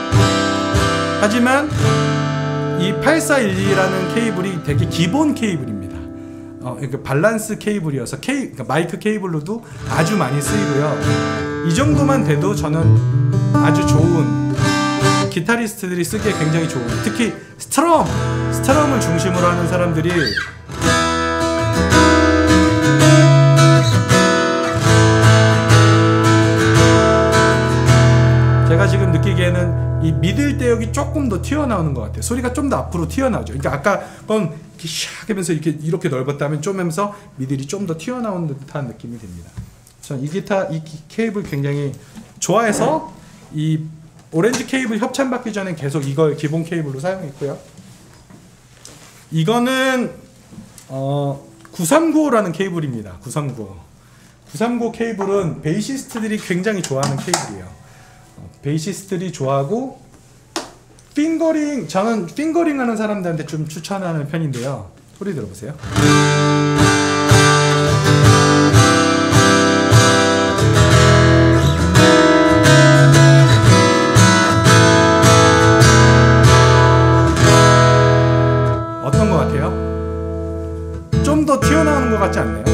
하지만 이 8412라는 케이블이 되게 기본 케이블입니다. 그러니까 밸런스 케이블이어서 그러니까 마이크 케이블로도 아주 많이 쓰이고요. 이 정도만 돼도 저는 아주 좋은 기타리스트들이 쓰기에 굉장히 좋은, 특히 스트럼을 중심으로 하는 사람들이 제가 지금 느끼기에는 이 미들 대역이 조금 더 튀어나오는 것 같아요. 소리가 좀 더 앞으로 튀어나오죠. 그러니까 아까 건 이렇게 샥 하면서 이렇게 넓었다면 좀 하면서 미들이 좀 더 튀어나오는 듯한 느낌이 듭니다. 전 이 케이블 굉장히 좋아해서 이 오렌지 케이블 협찬받기 전에 계속 이걸 기본 케이블로 사용했고요. 이거는 9395라는 케이블입니다. 939 케이블은 베이시스트들이 굉장히 좋아하는 케이블이에요. 베이시스트들이 좋아하고 저는 핑거링 하는 사람들한테 좀 추천하는 편인데요. 소리 들어보세요. 어떤 것 같아요? 좀 더 튀어나오는 것 같지 않나요?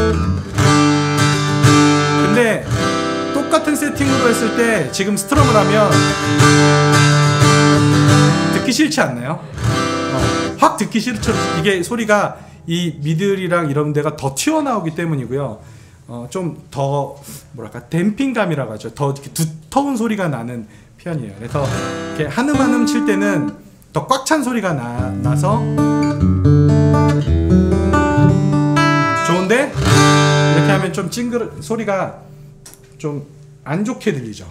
근데 똑같은 세팅으로 했을 때 지금 스트럼을 하면 듣기 싫지 않나요? 확 듣기 싫죠. 이게 소리가 이 미들이랑 이런 데가 더 튀어나오기 때문이고요. 좀 더 뭐랄까 댐핑감이라고 하죠. 더 이렇게 두터운 소리가 나는 편이에요. 그래서 이렇게 한음 칠 때는 더 꽉 찬 소리가 나서 좋은데 이렇게 하면 좀 소리가 좀 안 좋게 들리죠.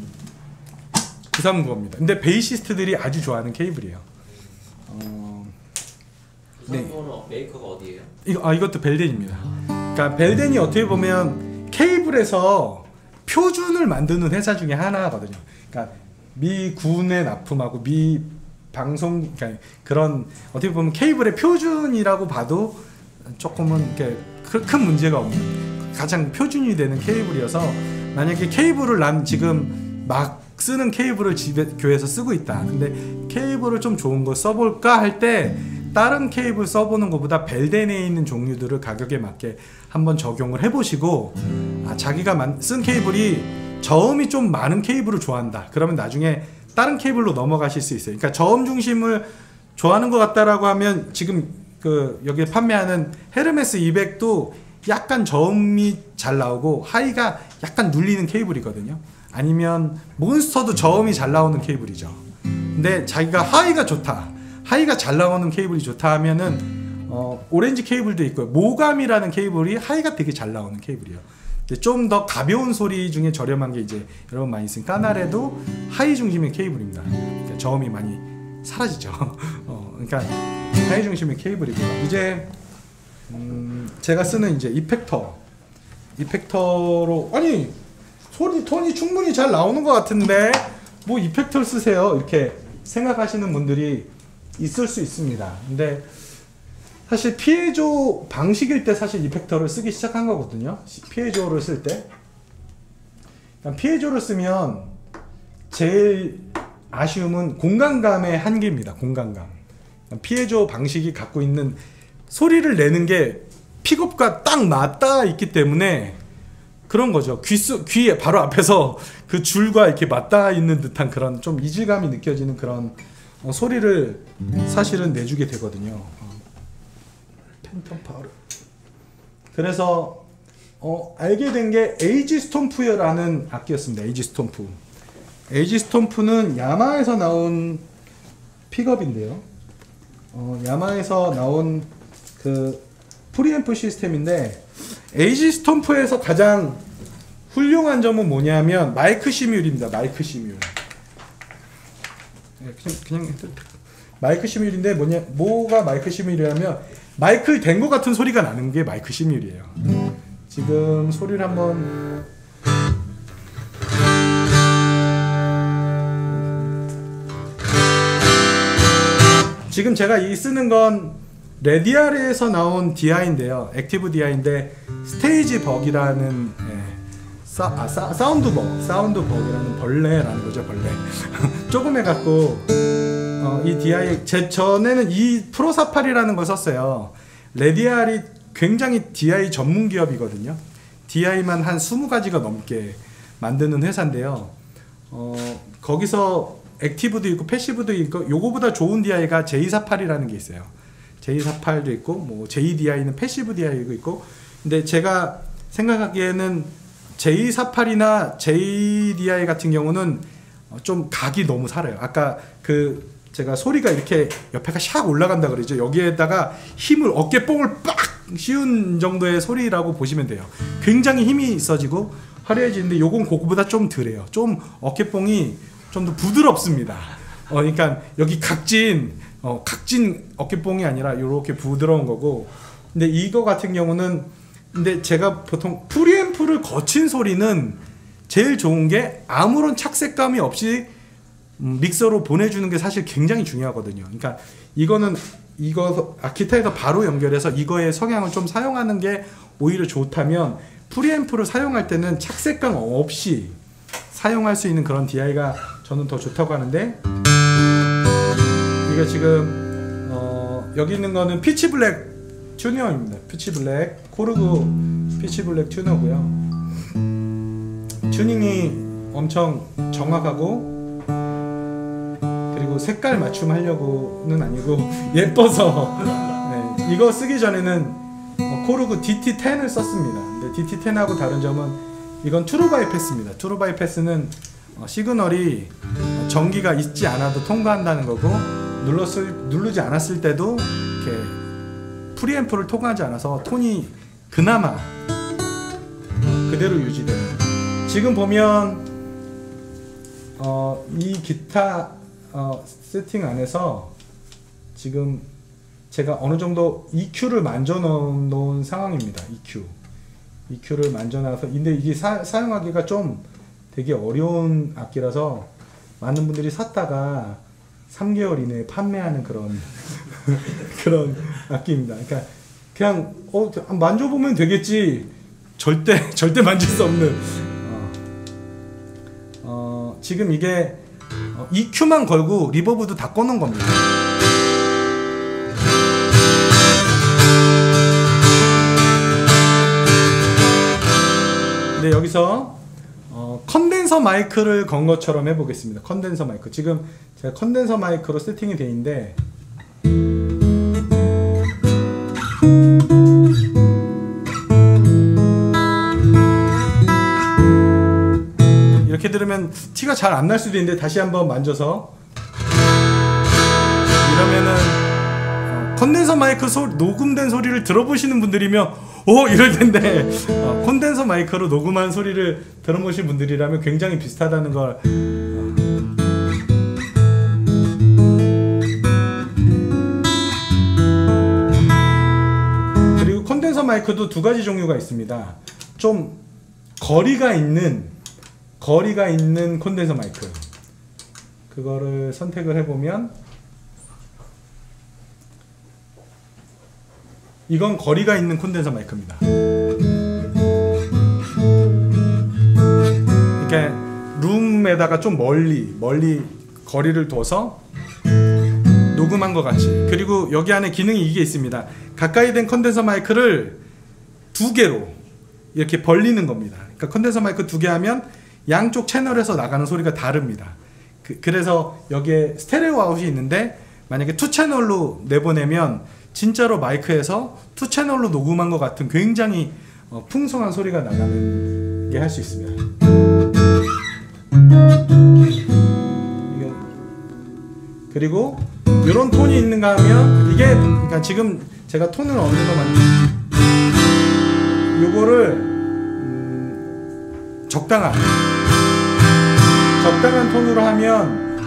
939입니다. 근데 베이시스트들이 아주 좋아하는 케이블이에요. 939는 메이커가 어디예요? 이것도 벨덴입니다. 그러니까 벨덴이 어떻게 보면 케이블에서 표준을 만드는 회사 중에 하나거든요. 그러니까 미 군에 납품하고 미 방송, 그러니까 그런 어떻게 보면 케이블의 표준이라고 봐도 조금은 이렇게 큰 문제가 없는 가장 표준이 되는 케이블이어서, 만약에 케이블을 난 지금 막 쓰는 케이블을 교회에서 쓰고 있다. 근데 케이블을 좀 좋은 거 써볼까 할 때 다른 케이블 써보는 것보다 벨덴에 있는 종류들을 가격에 맞게 한번 적용을 해보시고, 자기가 쓴 케이블이 저음이 좀 많은 케이블을 좋아한다. 그러면 나중에 다른 케이블로 넘어가실 수 있어요. 그러니까 저음 중심을 좋아하는 것 같다라고 하면 지금 여기 판매하는 헤르메스 200도 약간 저음이 잘 나오고 하이가 약간 눌리는 케이블이거든요. 아니면 몬스터도 저음이 잘 나오는 케이블이죠. 근데 자기가 하이가 좋다, 하이가 잘 나오는 케이블이 좋다 하면은 오렌지 케이블도 있고요. 모감이라는 케이블이 하이가 되게 잘 나오는 케이블이에요. 좀 더 가벼운 소리 중에 저렴한 게 이제 여러분 많이 쓴 까나레도 하이 중심의 케이블입니다. 그러니까 저음이 많이 사라지죠. 그러니까 하이 중심의 케이블이고요. 이제 제가 쓰는 이제 이펙터로, 아니 소리 톤이 충분히 잘 나오는 것 같은데 뭐 이펙터를 쓰세요 이렇게 생각하시는 분들이 있을 수 있습니다. 근데 사실 피에조 방식일 때 사실 이펙터를 쓰기 시작한 거거든요. 피에조를 쓸 때 피에조를 쓰면 제일 아쉬움은 공간감의 한계입니다. 공간감. 피에조 방식이 갖고 있는 소리를 내는 게 픽업과 딱 맞닿아 있기 때문에 그런 거죠. 귀에 바로 앞에서 그 줄과 이렇게 맞닿아 있는 듯한 그런 좀 이질감이 느껴지는 그런 소리를 사실은 내주게 되거든요. 팬텀 파워를. 그래서 알게 된 게 에이지 스톰프라는 악기였습니다. 에이지 스톰프. 에이지 스톰프는 야마에서 나온 픽업인데요. 야마에서 나온 그 프리앰프 시스템인데 에이지 스톰프에서 가장 훌륭한 점은 뭐냐면 마이크 시뮬입니다. 마이크 시뮬. 그냥 마이크 시뮬인데 뭐가 마이크 시뮬이라면 마이크를 댄 것 같은 소리가 나는 게 마이크 시뮬이에요. 지금 소리를 한번 지금 제가 이 쓰는 건 레디아르에서 나온 DI인데요. 액티브 DI인데 스테이지 버기라는 사운드 버기라는 벌레라는 거죠. 벌레. 조금 해갖고 이 DI 전에는 이 프로 사파리라는 걸 썼어요. 레디아르이 굉장히 DI 전문 기업이거든요. DI만 한 20가지가 넘게 만드는 회사인데요. 거기서 액티브도 있고 패시브도 있고 요거보다 좋은 DI가 J48이라는 게 있어요. J48도 있고 뭐 JDI는 패시브 DI도 있고 근데 제가 생각하기에는 J48이나 JDI 같은 경우는 좀 각이 너무 살아요. 아까 그 제가 소리가 이렇게 옆에가 샥 올라간다 그러죠. 여기에다가 힘을 어깨뽕을 빡 씌운 정도의 소리라고 보시면 돼요. 굉장히 힘이 있어지고 화려해지는데 요건 그거보다 좀 덜해요. 좀 어깨뽕이 좀 더 부드럽습니다. 그러니까 여기 각진 어깨뽕이 아니라 이렇게 부드러운 거고. 근데 이거 같은 경우는 근데 제가 보통 프리앰프를 거친 소리는 제일 좋은 게 아무런 착색감이 없이 믹서로 보내주는 게 사실 굉장히 중요하거든요. 그러니까 이거 기타에서 바로 연결해서 이거의 성향을 좀 사용하는 게 오히려 좋다면 프리앰프를 사용할 때는 착색감 없이 사용할 수 있는 그런 DI가 저는 더 좋다고 하는데 이게 지금 여기 있는 거는 피치 블랙 튜너입니다. 피치 블랙 코르그 피치 블랙 튜너고요. 튜닝이 엄청 정확하고 그리고 색깔 맞춤 하려고는 아니고 예뻐서 네, 이거 쓰기 전에는 코르그 DT10을 썼습니다. 근데 DT10하고 다른 점은 이건 트루 바이패스입니다. 트루 바이패스는 시그널이 전기가 있지 않아도 통과한다는 거고 누르지 않았을 때도 이렇게 프리앰프를 통하지 않아서 톤이 그나마 그대로 유지돼요. 지금 보면 이 기타 세팅 안에서 지금 제가 어느 정도 EQ를 만져 놓은 상황입니다. EQ를 만져 놔서 근데 이게 사용하기가 좀 되게 어려운 악기라서 많은 분들이 샀다가 3개월 이내에 판매하는 그런 그런 악기입니다. 그러니까 그냥 만져보면 되겠지 절대 만질 수 없는 지금 이게 EQ만 걸고 리버브도 다 꺼놓은 겁니다. 근데 여기서 컨덴서 마이크를 건 것처럼 해보겠습니다. 컨덴서 마이크 지금 제가 컨덴서 마이크로 세팅이 돼 있는데 이렇게 들으면 티가 잘 안 날 수도 있는데 다시 한번 만져서 이러면은 컨덴서 마이크 녹음된 소리를 들어보시는 분들이면 이럴 텐데 콘덴서 마이크로 녹음한 소리를 들어보신 분들이라면 굉장히 비슷하다는 걸 그리고 콘덴서 마이크도 두 가지 종류가 있습니다. 좀 거리가 있는 콘덴서 마이크 그거를 선택을 해보면 이건 거리가 있는 콘덴서 마이크입니다. 이렇게 룸에다가 좀 멀리 거리를 둬서 녹음한 것 같이. 그리고 여기 안에 기능이 이게 있습니다. 가까이 된 컨덴서 마이크를 2개로 이렇게 벌리는 겁니다. 그러니까 컨덴서 마이크 2개 하면 양쪽 채널에서 나가는 소리가 다릅니다. 그래서 여기에 스테레오 아웃이 있는데 만약에 2채널로 내보내면 진짜로 마이크에서 2채널로 녹음한 것 같은 굉장히 풍성한 소리가 나가는 게 할 수 있습니다. 그리고 이런 톤이 있는가 하면 이게 그러니까 지금 제가 톤을 어느 정도 요거를 적당한 톤으로 하면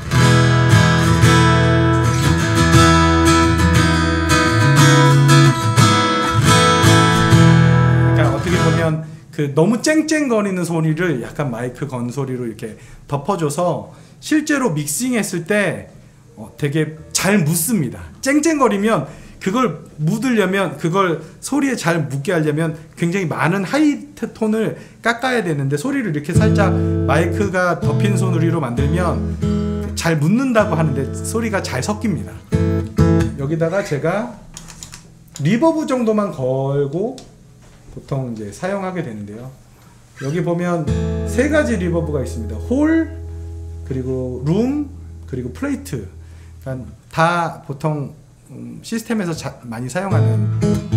그러니까 어떻게 보면 그 너무 쨍쨍거리는 소리를 약간 마이크 건 소리로 이렇게 덮어줘서 실제로 믹싱했을 때 되게 잘 묻습니다. 쨍쨍거리면 그걸 묻으려면 그걸 소리에 잘 묻게 하려면 굉장히 많은 하이트 톤을 깎아야 되는데 소리를 이렇게 살짝 마이크가 덮인 소리로 만들면 잘 묻는다고 하는데 소리가 잘 섞입니다. 여기다가 제가 리버브 정도만 걸고 보통 이제 사용하게 되는데요. 여기 보면 3가지 리버브가 있습니다. 홀, 그리고 룸, 그리고 플레이트. 그러니까 다 보통 시스템에서 많이 사용하는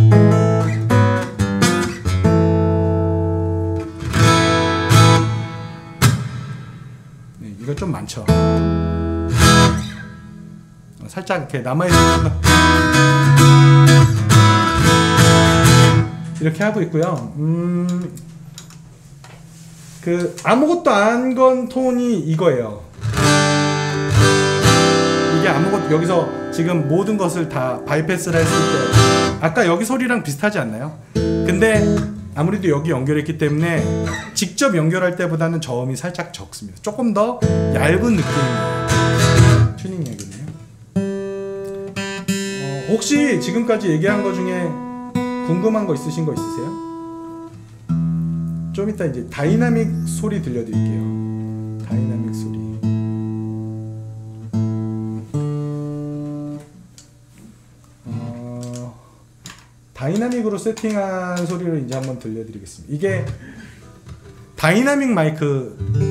네, 이거 좀 많죠. 살짝 이렇게 남아있는 이렇게 하고 있고요. 그 아무것도 안 건 톤이 이거예요. 이게 아무것도 여기서 지금 모든 것을 다 바이패스를 했을 때 아까 여기 소리랑 비슷하지 않나요? 근데 아무래도 여기 연결했기 때문에 직접 연결할 때보다는 저음이 살짝 적습니다. 조금 더 얇은 느낌입니다. 튜닝력이네요. 혹시 지금까지 얘기한 거 중에 궁금한 거 있으신 거 있으세요? 좀 이따 이제 다이나믹 소리 들려드릴게요. 다이나믹 소리. 다이나믹으로 세팅한 소리를 이제 한번 들려드리겠습니다. 이게 다이나믹 마이크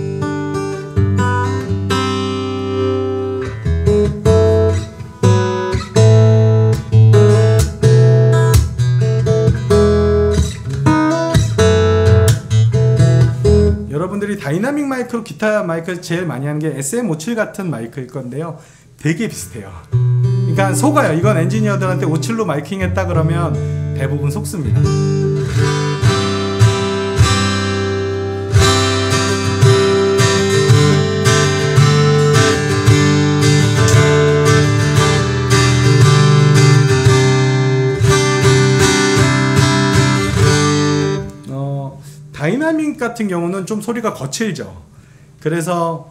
여러분들이 다이나믹 마이크로 기타 마이크 제일 많이 하는 게 SM57 같은 마이크일 건데요. 되게 비슷해요. 그러니까 속아요. 이건 엔지니어들한테 57로 마이킹 했다 그러면 대부분 속습니다. 다이나믹 같은 경우는 좀 소리가 거칠죠. 그래서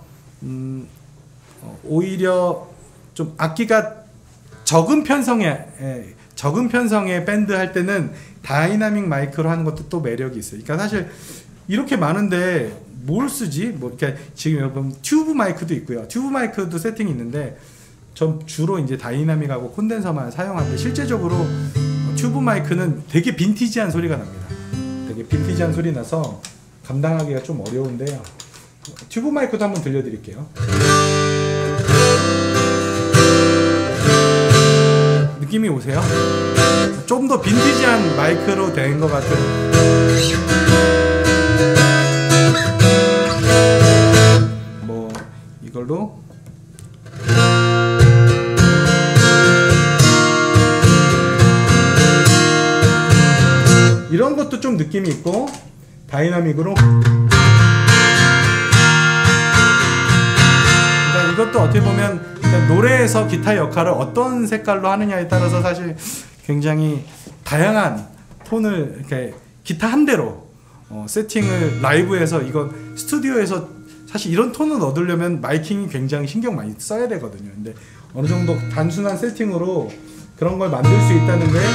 오히려 좀 악기가 적은 편성의 밴드 할 때는 다이나믹 마이크로 하는 것도 또 매력이 있어요. 그러니까 사실 이렇게 많은데 뭘 쓰지? 뭐 이렇게 지금 여러분 튜브 마이크도 있고요. 튜브 마이크도 세팅이 있는데 전 주로 이제 다이나믹하고 콘덴서만 사용하는데 실제적으로 튜브 마이크는 되게 빈티지한 소리가 납니다. 되게 빈티지한 소리 나서 감당하기가 좀 어려운데요. 튜브 마이크도 한번 들려드릴게요. 느낌이 오세요? 좀 더 빈티지한 마이크로 된 것 같은 뭐 이걸로 이런 것도 좀 느낌이 있고 다이나믹으로 그러니까 이것도 어떻게 보면 노래에서 기타 역할을 어떤 색깔로 하느냐에 따라서 사실 굉장히 다양한 톤을 이렇게 기타 한 대로 세팅을 라이브에서 이건 스튜디오에서 사실 이런 톤을 얻으려면 마이킹이 굉장히 신경 많이 써야 되거든요. 근데 어느 정도 단순한 세팅으로 그런 걸 만들 수 있다는 게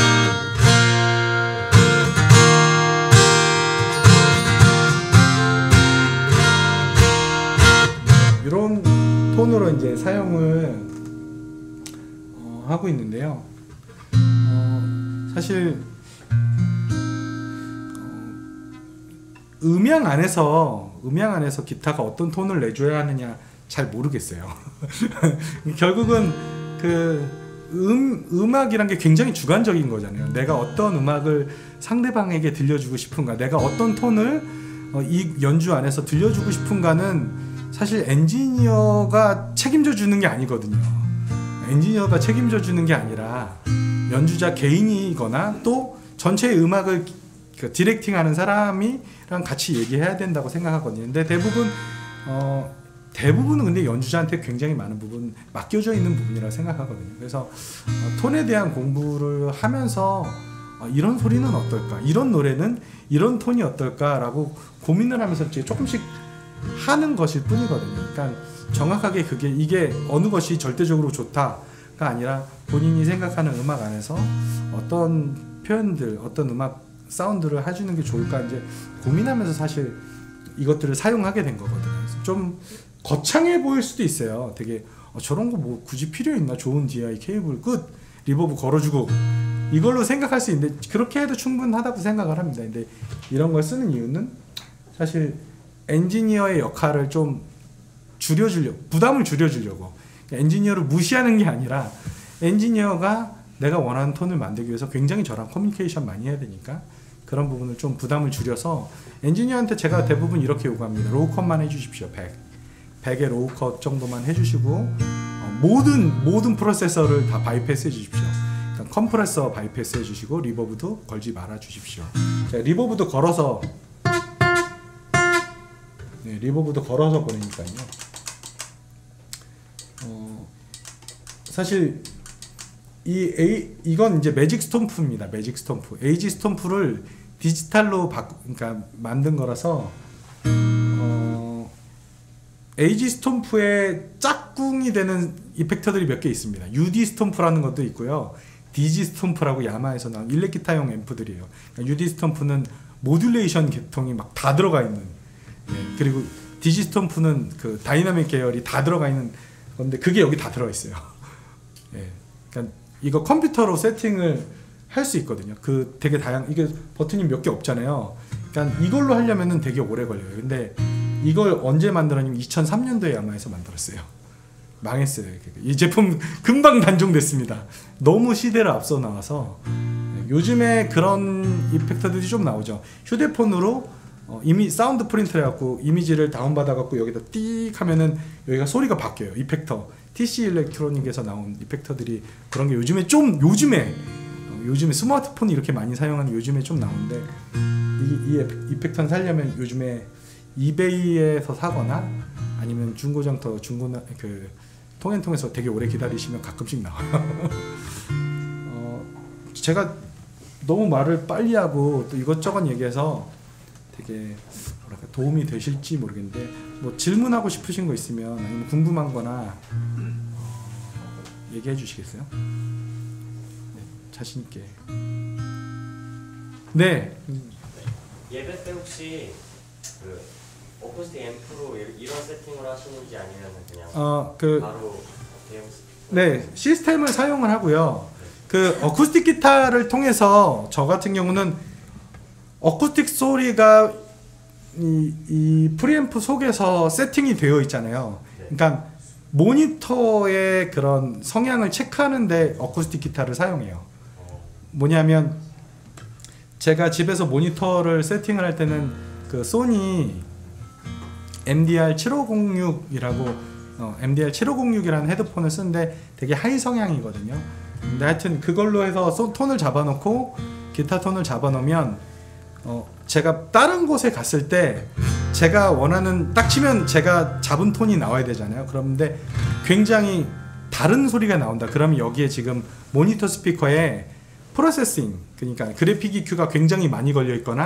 이런 톤으로 이제 사용을 하고 있는데요. 사실 음향 안에서 기타가 어떤 톤을 내줘야 하느냐 잘 모르겠어요. 결국은 그 음악이란 게 굉장히 주관적인 거잖아요. 내가 어떤 음악을 상대방에게 들려주고 싶은가, 내가 어떤 톤을 이 연주 안에서 들려주고 싶은가는 사실 엔지니어가 책임져 주는 게 아니거든요. 엔지니어가 책임져 주는 게 아니라 연주자 개인이거나 또 전체의 음악을 디렉팅하는 사람이랑 같이 얘기해야 된다고 생각하거든요. 근데 대부분은 근데 연주자한테 굉장히 많은 부분 맡겨져 있는 부분이라고 생각하거든요. 그래서 톤에 대한 공부를 하면서 이런 소리는 어떨까, 이런 노래는 이런 톤이 어떨까라고 고민을 하면서 조금씩 하는 것일 뿐이거든요. 그러니까 정확하게 이게 어느 것이 절대적으로 좋다가 아니라 본인이 생각하는 음악 안에서 어떤 표현들, 어떤 음악 사운드를 해주는 게 좋을까 이제 고민하면서 사실 이것들을 사용하게 된 거거든요. 좀 거창해 보일 수도 있어요. 되게 저런 거 뭐 굳이 필요 있나? 좋은 DI 케이블 끝 리버브 걸어주고 이걸로 생각할 수 있는데 그렇게 해도 충분하다고 생각을 합니다. 근데 이런 걸 쓰는 이유는 사실 엔지니어의 역할을 좀 부담을 줄여주려고. 엔지니어를 무시하는 게 아니라 엔지니어가 내가 원하는 톤을 만들기 위해서 굉장히 저랑 커뮤니케이션 많이 해야 되니까 그런 부분을 좀 부담을 줄여서 엔지니어한테 제가 대부분 이렇게 요구합니다. 로우 컷만 해주십시오. 100의 로우 컷 정도만 해주시고 모든 프로세서를 다 바이패스 해주십시오. 그러니까 컴프레서 바이패스 해주시고 리버브도 걸지 말아 주십시오. 리버브도 걸어서 리버브도 걸어서 보내니까요. 사실 이건 이제 매직 스톰프입니다. 매직 스톰프. 에이지 스톰프를 디지털로 그러니까 만든 거라서 에이지 스톰프에 짝꿍이 되는 이펙터들이 몇 개 있습니다. UD 스톰프라는 것도 있고요. DG 스톰프라고 야마에서 나온 일렉 기타용 앰프들이에요. 그러니까 UD 스톰프는 모듈레이션 계통이 막 다 들어가 있는. 그리고 DG 스톰프는 그 다이나믹 계열이 다 들어가 있는 건데 그게 여기 다 들어 있어요. 그러니까 이거 컴퓨터로 세팅을 할 수 있거든요. 그 되게 이게 버튼이 몇 개 없잖아요. 그러니까 이걸로 하려면은 되게 오래 걸려요. 근데 이걸 언제 만들었냐면 2003년도에 야마에서 만들었어요. 망했어요. 이 제품 금방 단종됐습니다. 너무 시대를 앞서 나와서 요즘에 그런 이펙터들이 좀 나오죠. 휴대폰으로 이미 사운드 프린트를 해갖고 이미지를 다운받아갖고 여기다 띡 하면은 여기가 소리가 바뀌어요. 이펙터. TC 일렉트로닉에서 나온 이펙터들이 그런 게 요즘에 스마트폰이 이렇게 많이 사용하는 요즘에 좀 나오는데 이 이펙터는 사려면 요즘에 이베이에서 사거나 아니면 중고장터 그 통엔통에서 되게 오래 기다리시면 가끔씩 나와요. 제가 너무 말을 빨리 하고 또 이것저것 얘기해서 되게 뭐랄까 도움이 되실지 모르겠는데 뭐 질문하고 싶으신 거 있으면 아니면 궁금한 거나 얘기해 주시겠어요? 네, 자신 있게. 네. 예배 때 혹시 그 어쿠스틱 앰프로 이런 세팅을 하시는지 아니면 그냥 바로 대형 네, 시스템을 사용을 하고요. 그 어쿠스틱 기타를 통해서 저 같은 경우는 어쿠스틱 소리가 이 프리앰프 속에서 세팅이 되어 있잖아요. 그러니까 모니터의 그런 성향을 체크하는데 어쿠스틱 기타를 사용해요. 뭐냐면 제가 집에서 모니터를 세팅을 할 때는 그 소니 MDR7506이라고 MDR7506이라는 헤드폰을 쓰는데 되게 하이 성향이거든요. 근데 하여튼 그걸로 해서 톤을 잡아놓고 기타 톤을 잡아놓으면 제가 다른 곳에 갔을 때 제가 원하는 딱 치면 제가 잡은 톤이 나와야 되잖아요. 그런데 굉장히 다른 소리가 나온다. 그러면 여기에 지금 모니터 스피커에 프로세싱, 그러니까 그래픽 EQ가 굉장히 많이 걸려 있거나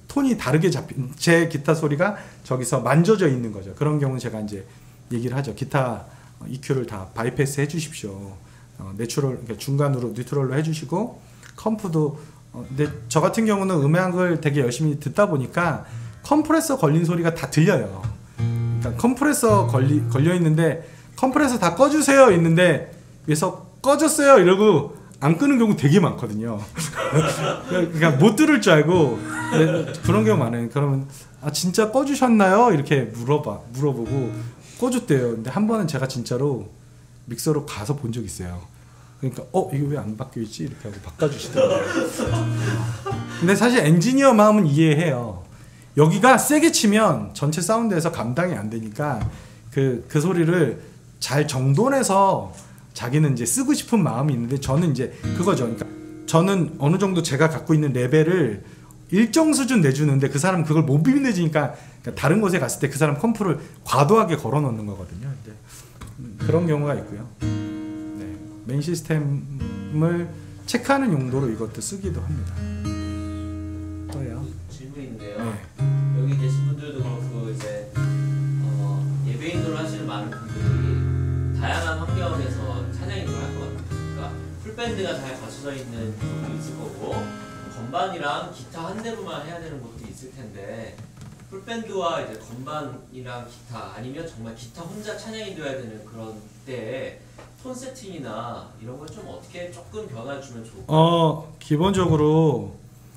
톤이 다르게 잡힌 제 기타 소리가 저기서 만져져 있는 거죠. 그런 경우는 제가 이제 얘기를 하죠. 기타 EQ를 다 바이패스 해주십시오. 내추럴 그러니까 중간으로 뉴트럴로 해주시고 컴프도 근데 저 같은 경우는 음악을 되게 열심히 듣다 보니까 컴프레서 걸린 소리가 다 들려요. 그러니까 컴프레서 걸려 있는데 컴프레서 다 꺼주세요 있는데 위에서 꺼졌어요 이러고 안 끄는 경우 되게 많거든요. 그러니까 못 들을 줄 알고 그런 경우 많아요. 그러면 아 진짜 꺼주셨나요? 이렇게 물어보고 꺼줬대요. 근데 한 번은 제가 진짜로 믹서로 가서 본 적 있어요. 그러니까 이거 왜 안 바뀌어 있지? 이렇게 하고 바꿔주시더라고요. 근데 사실 엔지니어 마음은 이해해요. 여기가 세게 치면 전체 사운드에서 감당이 안 되니까 그 소리를 잘 정돈해서 자기는 이제 쓰고 싶은 마음이 있는데 저는 이제 그거죠. 그러니까 저는 어느 정도 제가 갖고 있는 레벨을 일정 수준 내주는데 그 사람 그걸 못 비내지니까 그러니까 다른 곳에 갔을 때 그 사람 컴프를 과도하게 걸어 놓는 거거든요. 근데 그런 경우가 있고요. 네. 메인 시스템을 체크하는 용도로 이것도 쓰기도 합니다. 또요. 질문인데요. 네. 여기 계신 분들도 그렇고 이제 예배인도를 하시는 많은 분들이 다양한 환경에서 찬양 인도를 할 것 같아요. 그러니까 풀밴드가 잘 갖춰져 있는 곳도 있을 거고 건반이랑 기타 한 대로만 해야 되는 곳도 있을 텐데 풀밴드와 이제 건반이랑 기타 아니면 정말 기타 혼자 찬양 인도해야 되는 그런 때에 톤 세팅이나 이런 걸 좀 어떻게 조금 변화를 주면 좋을까요? 기본적으로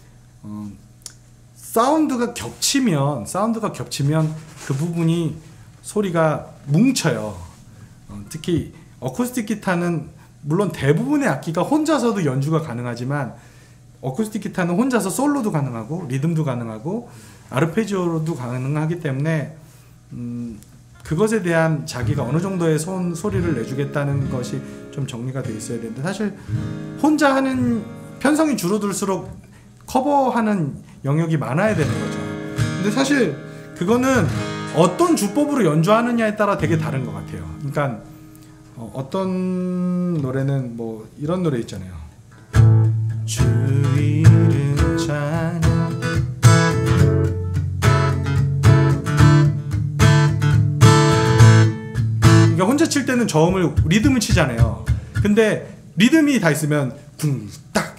사운드가 겹치면 그 부분이 소리가 뭉쳐요. 특히 어쿠스틱 기타는 물론 대부분의 악기가 혼자서도 연주가 가능하지만 어쿠스틱 기타는 혼자서 솔로도 가능하고 리듬도 가능하고 아르페지오로도 가능하기 때문에 그것에 대한 자기가 어느 정도의 소리를 내주겠다는 것이 좀 정리가 되어 있어야 되는데 사실 혼자 하는 편성이 줄어들수록 커버하는 영역이 많아야 되는 거죠. 근데 사실 그거는 어떤 주법으로 연주하느냐에 따라 되게 다른 것 같아요. 그러니까 어떤 노래는 뭐 이런 노래 있잖아요. 주 이름 찬양 그러니까 혼자 칠 때는 저음을 리듬을 치잖아요. 근데 리듬이 다 있으면 쿵딱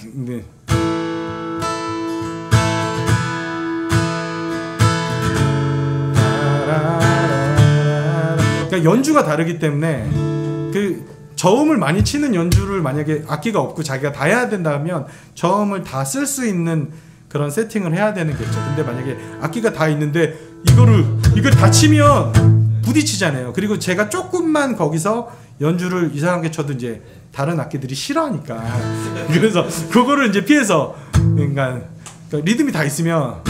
그러니까 연주가 다르기 때문에 그 저음을 많이 치는 연주를 만약에 악기가 없고 자기가 다 해야 된다면 저음을 다 쓸 수 있는 그런 세팅을 해야 되는 겠죠. 근데 만약에 악기가 다 있는데 이걸 다 치면 부딪히잖아요. 그리고 제가 조금만 거기서 연주를 이상하게 쳐도 이제 다른 악기들이 싫어하니까 그래서 그거를 이제 피해서 그러니까 리듬이 다 있으면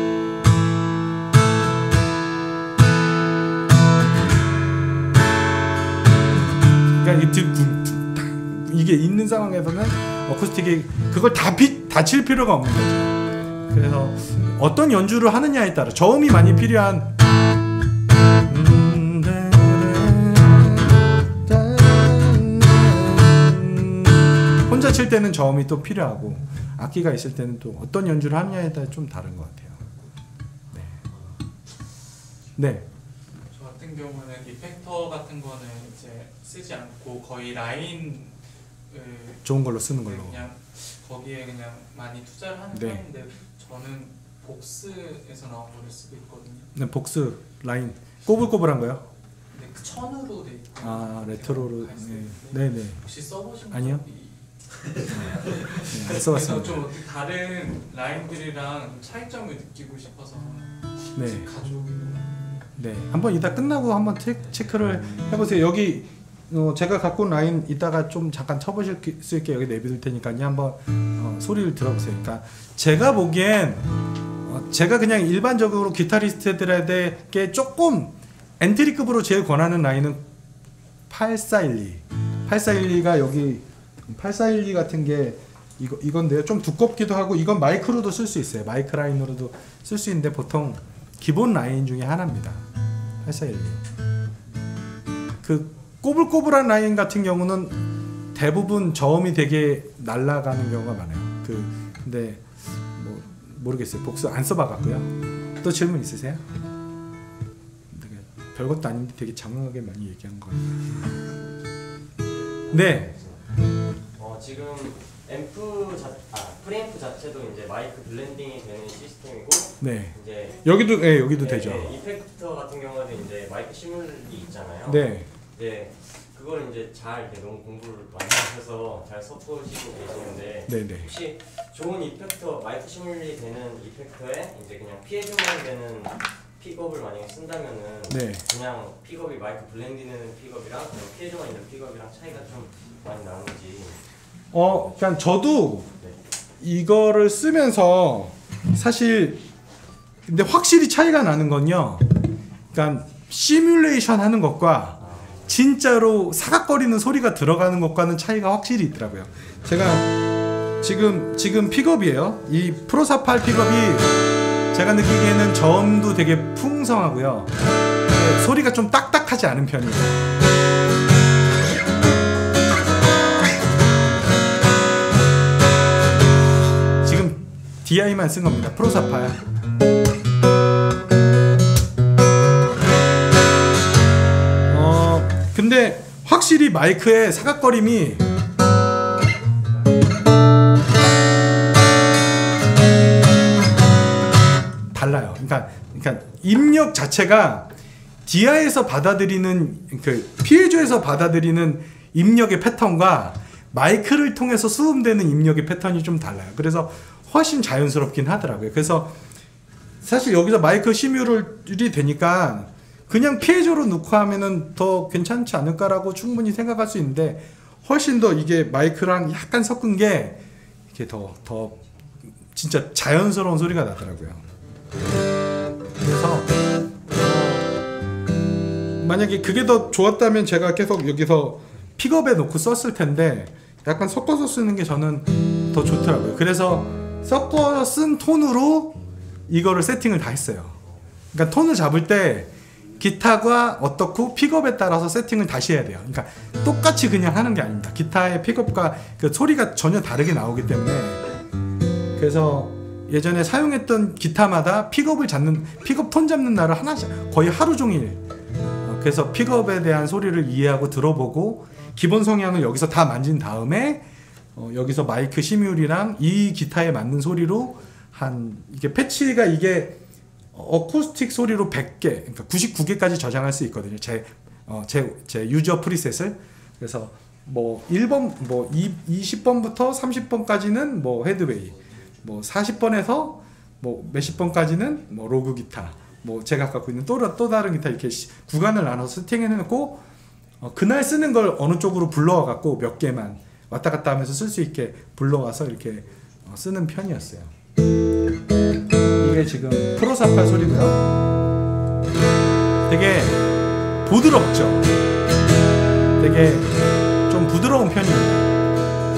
이게 있는 상황에서는 어쿠스틱이 그걸 다 칠 필요가 없는 거죠. 그래서 어떤 연주를 하느냐에 따라 저음이 많이 필요한 혼자 칠 때는 저음이 또 필요하고 악기가 있을 때는 또 어떤 연주를 하느냐에 따라 좀 다른 것 같아요. 네. 네. 저 같은 경우는 이펙터 같은 거는 이제 쓰지 않고 거의 라인 좋은 걸로 쓰는 걸로. 그냥 거기에 그냥 많이 투자를 하는 네. 편인데 저는 복스에서 나온 거를 쓰고 있거든요. 네, 복스 라인 꼬불꼬불한 거요? 근데 그 천으로 돼 있고. 아 레트로로. 네. 혹시 써보신 아니요. 적이? 네, 안 써봤습니다. 좀 어떻게 다른 라인들이랑 차이점을 느끼고 싶어서 네. 가져오기로. 네, 한번 이따 끝나고 한번 체크를 해보세요. 여기 제가 갖고 온 라인 이따가 좀 잠깐 쳐보실 수 있게 여기 내비둘 테니까요. 한번 소리를 들어보세요. 그러니까 제가 보기엔 제가 그냥 일반적으로 기타리스트들에게 조금 엔트리급으로 제일 권하는 라인은 8412가 여기 8412 같은 게 이건데요. 좀 두껍기도 하고 이건 마이크로도 쓸 수 있어요. 마이크 라인으로도 쓸 수 있는데 보통 기본 라인 중에 하나입니다. 8412. 그 꼬불꼬불한 라인 같은 경우는 대부분 저음이 되게 날아가는 경우가 많아요. 근데 뭐 모르겠어요. 복수 안 써봐갖고요. 또 질문 있으세요? 별것도 아닌데 되게 장황하게 많이 얘기한 거예요. 네. 지금 프리앰프 자체도 이제 마이크 블렌딩이 되는 시스템이고, 네. 이제 여기도 네, 되죠. 네, 이펙터 같은 경우는 이제 마이크 시뮬이 있잖아요. 네. 네. 그걸 이제 잘 이렇게 너무 공부를 많이 하셔서 잘 섞으시고 계시는데, 네네. 혹시 좋은 이펙터, 마이크 시뮬이 되는 이펙터에 이제 그냥 피해주만 되는 픽업을 만약에 쓴다면은, 네. 그냥 픽업이 마이크 블렌딩 되는 픽업이랑 그냥 피해주만 있는 픽업이랑 차이가 좀 많이 나는지. 그러니까 저도 네. 이거를 쓰면서 사실 근데 확실히 차이가 나는 건요. 그러니까 시뮬레이션 하는 것과 진짜로 사각거리는 소리가 들어가는 것과는 차이가 확실히 있더라고요. 제가 지금 픽업이에요. 이 프로48 픽업이 제가 느끼기에는 저음도 되게 풍성하고요. 소리가 좀 딱딱하지 않은 편이에요. 지금 DI만 쓴 겁니다. 프로48. 근데 확실히 마이크의 사각거림이 달라요. 그러니까 입력 자체가 DI에서 받아들이는 그 피해조에서 받아들이는 입력의 패턴과 마이크를 통해서 수음되는 입력의 패턴이 좀 달라요. 그래서 훨씬 자연스럽긴 하더라고요. 그래서 사실 여기서 마이크 시뮬이 되니까 그냥 피해조로 넣고 하면은 더 괜찮지 않을까라고 충분히 생각할 수 있는데 훨씬 더 이게 마이크랑 약간 섞은 게 이게 더 진짜 자연스러운 소리가 나더라고요. 그래서 만약에 그게 더 좋았다면 제가 계속 여기서 픽업에 놓고 썼을 텐데 약간 섞어서 쓰는 게 저는 더 좋더라고요. 그래서 섞어서 쓴 톤으로 이거를 세팅을 다 했어요. 그러니까 톤을 잡을 때 기타가 어떻고 픽업에 따라서 세팅을 다시 해야 돼요. 그러니까 똑같이 그냥 하는 게 아닙니다. 기타의 픽업과 그 소리가 전혀 다르게 나오기 때문에 그래서 예전에 사용했던 기타마다 픽업 톤 잡는 날을 하나씩 거의 하루 종일 그래서 픽업에 대한 소리를 이해하고 들어보고 기본 성향을 여기서 다 만진 다음에 여기서 마이크 시뮬이랑 이 기타에 맞는 소리로 이게 패치가 이게 어쿠스틱 소리로 100개, 그러니까 99개까지 저장할 수 있거든요. 제 유저 프리셋을. 그래서 뭐 1번, 뭐 20번부터 30번까지는 뭐 헤드웨이, 뭐 40번에서 뭐 몇십 번까지는 뭐 로그 기타, 뭐 제가 갖고 있는 또 다른 기타 이렇게 구간을 나눠서 세팅해 놓고 그날 쓰는 걸 어느 쪽으로 불러와 갖고 몇 개만 왔다 갔다 하면서 쓸 수 있게 불러와서 이렇게 쓰는 편이었어요. 이게 지금 프로48 소리고요. 되게 부드럽죠. 되게 좀 부드러운 편입니다.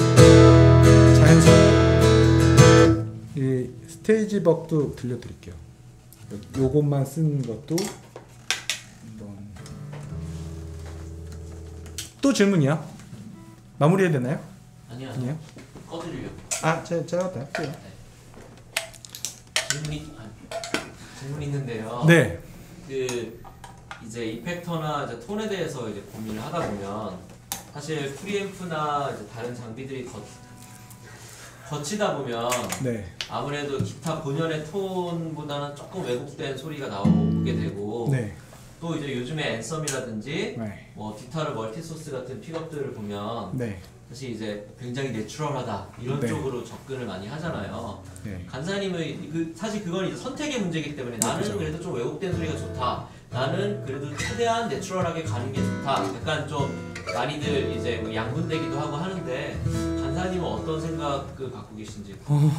자연스러워. 이 스테이지 벅도 들려드릴게요. 요것만 쓴 것도 한번. 또 질문이요? 마무리해야 되나요? 아니요. 꺼드리려고. 제가 다 할게요. 질문이 있는데요. 네. 이제 이펙터나 이제 톤에 대해서 이제 고민을 하다 보면 사실 프리앰프나 이제 다른 장비들이 거치다 보면 네. 아무래도 기타 본연의 톤보다는 조금 왜곡된 소리가 나오게 되고 네. 또 이제 요즘에 앤썸이라든지 네. 뭐 디타르 멀티소스 같은 픽업들을 보면 네. 사실 이제 굉장히 내추럴하다 이런 네. 쪽으로 접근을 많이 하잖아요. 네. 간사님은 사실 그건 이제 선택의 문제이기 때문에 나는 그렇죠. 그래도 좀 왜곡된 소리가 좋다. 나는 그래도 최대한 내추럴하게 가는 게 좋다. 약간 좀 많이들 이제 뭐 양분되기도 하고 하는데 간사님은 어떤 생각을 갖고 계신지.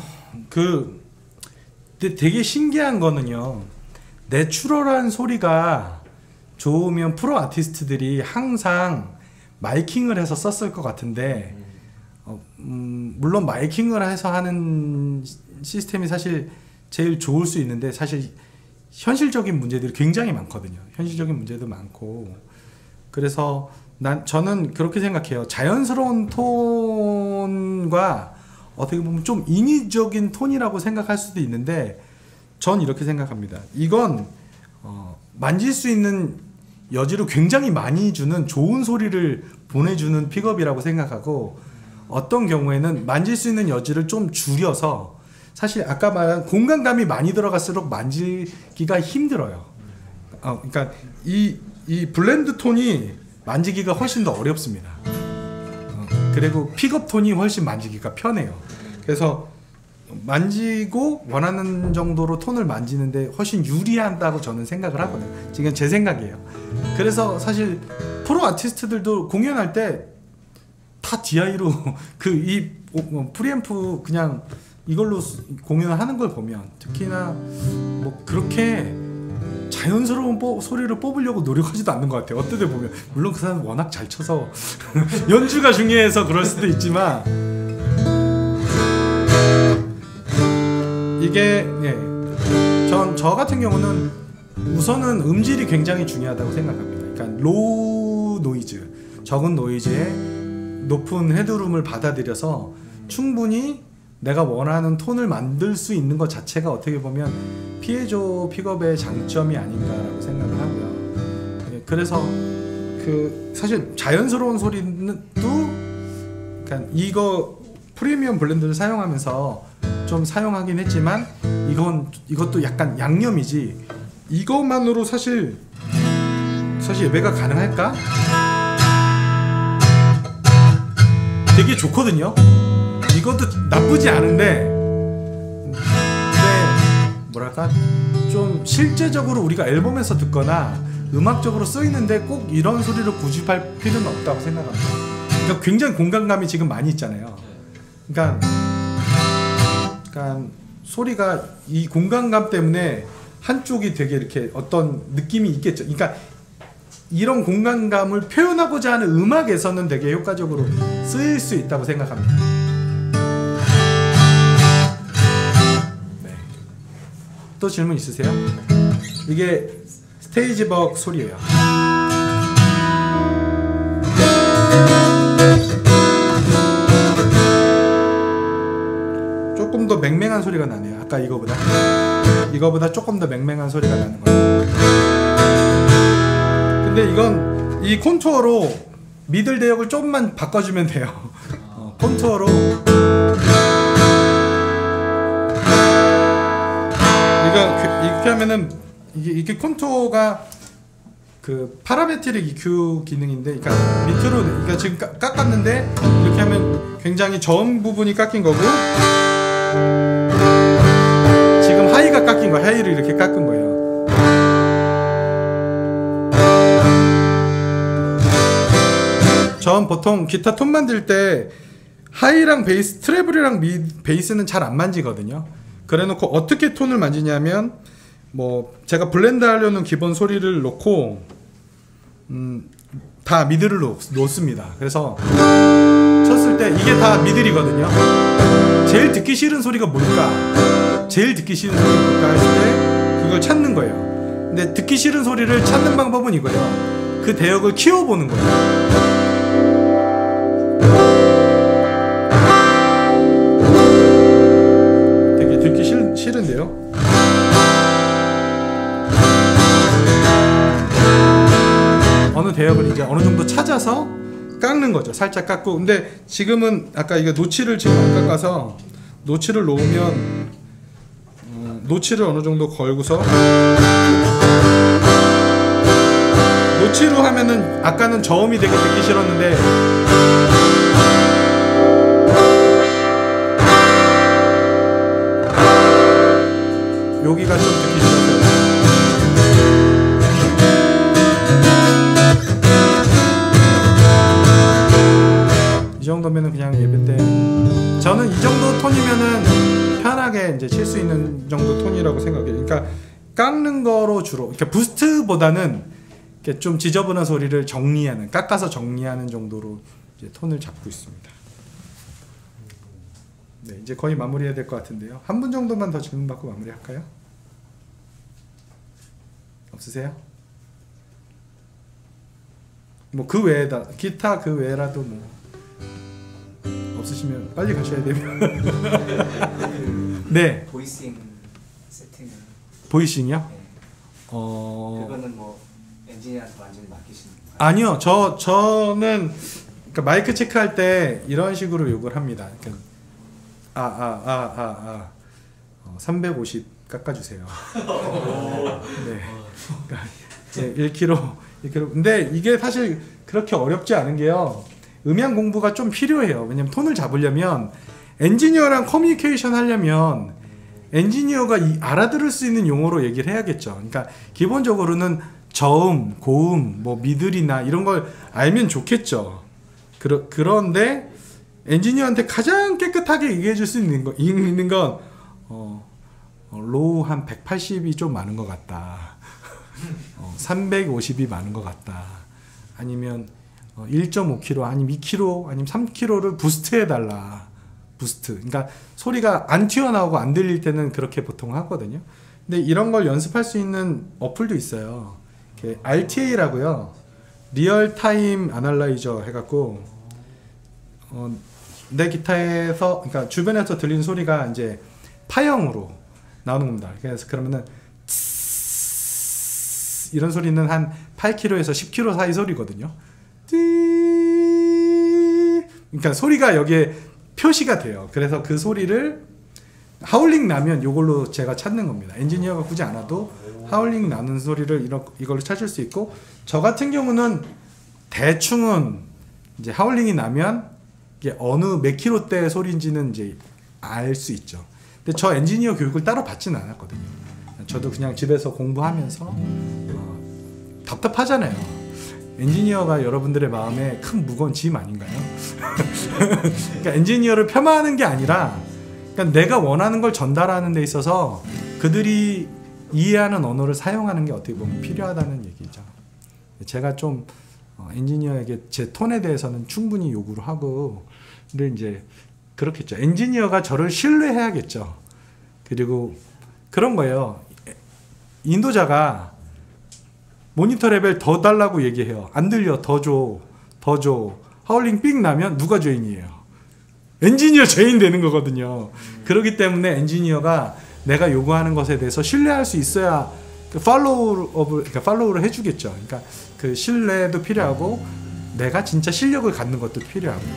근데 되게 신기한 거는요. 내추럴한 소리가 좋으면 프로 아티스트들이 항상 마이킹을 해서 썼을 것 같은데 물론 마이킹을 해서 하는 시스템이 사실 제일 좋을 수 있는데 사실 현실적인 문제들이 굉장히 많거든요. 현실적인 문제도 많고 그래서 저는 그렇게 생각해요. 자연스러운 톤과 어떻게 보면 좀 인위적인 톤이라고 생각할 수도 있는데 전 이렇게 생각합니다. 이건 만질 수 있는 여지를 굉장히 많이 주는 좋은 소리를 보내주는 픽업이라고 생각하고 어떤 경우에는 만질 수 있는 여지를 좀 줄여서 사실 아까 말한 공간감이 많이 들어갈수록 만지기가 힘들어요. 그러니까 이 블렌드 톤이 만지기가 훨씬 더 어렵습니다. 그리고 픽업 톤이 훨씬 만지기가 편해요. 그래서 만지고 원하는 정도로 톤을 만지는데 훨씬 유리한다고 저는 생각을 하거든요. 지금 제 생각이에요. 그래서 사실 프로 아티스트들도 공연할 때 다 DI로 이 프리앰프 그냥 이걸로 공연을 하는 걸 보면 특히나 뭐 그렇게 자연스러운 소리를 뽑으려고 노력하지도 않는 것 같아요. 어떨 때 보면 물론 그 사람은 워낙 잘 쳐서 연주가 중요해서 그럴 수도 있지만 이게 저 같은 경우는 우선은 음질이 굉장히 중요하다고 생각합니다. 그러니까 로우 노이즈, 적은 노이즈에 높은 헤드룸을 받아들여서 충분히 내가 원하는 톤을 만들 수 있는 것 자체가 어떻게 보면 피에조 픽업의 장점이 아닌가라고 생각을 하고요. 그래서 사실 자연스러운 소리는 그러니까 이거 프리미엄 블렌드를 사용하면서 좀 사용하긴 했지만 이것도 약간 양념이지 이것만으로 사실 예배가 가능할까? 되게 좋거든요. 이것도 나쁘지 않은데 뭐랄까 좀 실제적으로 우리가 앨범에서 듣거나 음악적으로 쓰이는데 꼭 이런 소리를 고집할 필요는 없다고 생각합니다. 그러니까 굉장히 공간감이 지금 많이 있잖아요. 그러니까 소리가 이 공간감 때문에 한쪽이 되게 이렇게 어떤 느낌이 있겠죠. 그러니까 이런 공간감을 표현하고자 하는 음악에서는 되게 효과적으로 쓰일 수 있다고 생각합니다. 네. 또 질문 있으세요? 이게 스테이지벅 소리예요. 조금 더 맹맹한 소리가 나네요. 아까 이거보다 조금 더 맹맹한 소리가 나는 거예요. 근데 이건 이 콘투어로 미들 대역을 조금만 바꿔주면 돼요. 콘투어로 이렇게 하면은 이게 콘투어가 그 파라메트릭 EQ 기능인데, 그러니까 밑으로, 그러니까 지금 깎았는데 이렇게 하면 굉장히 저음 부분이 깎인 거고 지금 하이가 깎인 거예요. 하이를 이렇게 깎은 거예요. 전 보통 기타 톤 만들 때 하이랑 베이스, 트래블이랑 베이스는 잘 안 만지거든요. 그래놓고 어떻게 톤을 만지냐면 뭐 제가 블렌드 하려는 기본 소리를 놓고 다 미들을 놓습니다. 그래서 쳤을 때 이게 다 미들이거든요. 제일 듣기 싫은 소리가 뭘까? 제일 듣기 싫은 소리가 뭘까 했을 때 그걸 찾는 거예요. 근데 듣기 싫은 소리를 찾는 방법은 이거예요. 그 대역을 키워보는 거예요. 되게 듣기 싫은데요? 어느 대역을 이제 어느 정도 찾아서 깎는 거죠. 살짝 깎고. 근데 지금은 아까 이거 노치를 지금 안 깎아서 노치를 놓으면 노치를 어느 정도 걸고서 노치로 하면은 아까는 저음이 되게 듣기 싫었는데 여기가 좀 듣기 싫었어요. 이 정도면은 그냥 예배 때 저는 이 정도 톤이면은 편하게 이제 칠 수 있는 정도 톤이라고 생각해요. 그러니까 깎는 거로 주로, 그러니까 부스트보다는 이렇게 좀 지저분한 소리를 정리하는, 깎아서 정리하는 정도로 이제 톤을 잡고 있습니다. 네, 이제 거의 마무리해야 될 것 같은데요. 한 분 정도만 더 질문 받고 마무리할까요? 없으세요? 뭐 그 외에다 기타 그 외라도 뭐 없으시면 빨리 가셔야 되면. 네. 보이싱 세팅은 보이싱이요? 네. 그거는 뭐 엔지니어한테 완전히 맡기시는 건가요? 아니요. 저는 그러니까 마이크 체크할 때 이런 식으로 욕을 합니다. 그러니까 350 깎아주세요. 네. 그러니까 1kg. 근데 이게 사실 그렇게 어렵지 않은 게요. 음향 공부가 좀 필요해요. 왜냐면 톤을 잡으려면 엔지니어랑 커뮤니케이션 하려면 엔지니어가 알아들을 수 있는 용어로 얘기를 해야겠죠. 그러니까 기본적으로는 저음, 고음, 뭐 미들이나 이런 걸 알면 좋겠죠. 그런데 엔지니어한테 가장 깨끗하게 얘기해 줄 수 있는 건 로우 한 180이 좀 많은 것 같다. 350이 많은 것 같다. 아니면 1.5kg 아니면 2kg 아니면 3kg를 부스트 해달라. 부스트. 그러니까 소리가 안 튀어나오고 안 들릴 때는 그렇게 보통 하거든요. 근데 이런 걸 연습할 수 있는 어플도 있어요. RTA라고요. 리얼타임 아날라이저 해갖고 내 기타에서 그러니까 주변에서 들리는 소리가 이제 파형으로 나오는 겁니다. 그래서 그러면은 이런 소리는 한 8kg에서 10kg 사이 소리거든요. 그러니까 소리가 여기에 표시가 돼요. 그래서 그 소리를 하울링 나면 이걸로 제가 찾는 겁니다. 엔지니어가 굳이 않아도 하울링 나는 소리를 이걸로 찾을 수 있고, 저 같은 경우는 대충은 이제 하울링이 나면 이게 어느 몇 킬로대 소리인지는 이제 알 수 있죠. 근데 저 엔지니어 교육을 따로 받지는 않았거든요. 저도 그냥 집에서 공부하면서 답답하잖아요. 엔지니어가 여러분들의 마음에 큰 무거운 짐 아닌가요? 그러니까 엔지니어를 폄하하는 게 아니라 그러니까 내가 원하는 걸 전달하는 데 있어서 그들이 이해하는 언어를 사용하는 게 어떻게 보면 필요하다는 얘기죠. 제가 좀 엔지니어에게 제 톤에 대해서는 충분히 요구를 하고, 근데 이제 그렇겠죠. 엔지니어가 저를 신뢰해야겠죠. 그리고 그런 거예요. 인도자가 모니터 레벨 더 달라고 얘기해요. 안 들려. 더 줘. 더 줘. 하울링 삑 나면 누가 죄인이에요? 엔지니어 죄인 되는 거거든요. 그렇기 때문에 엔지니어가 내가 요구하는 것에 대해서 신뢰할 수 있어야 팔로우를 해주겠죠. 그러니까 그 신뢰도 필요하고 내가 진짜 실력을 갖는 것도 필요하고요.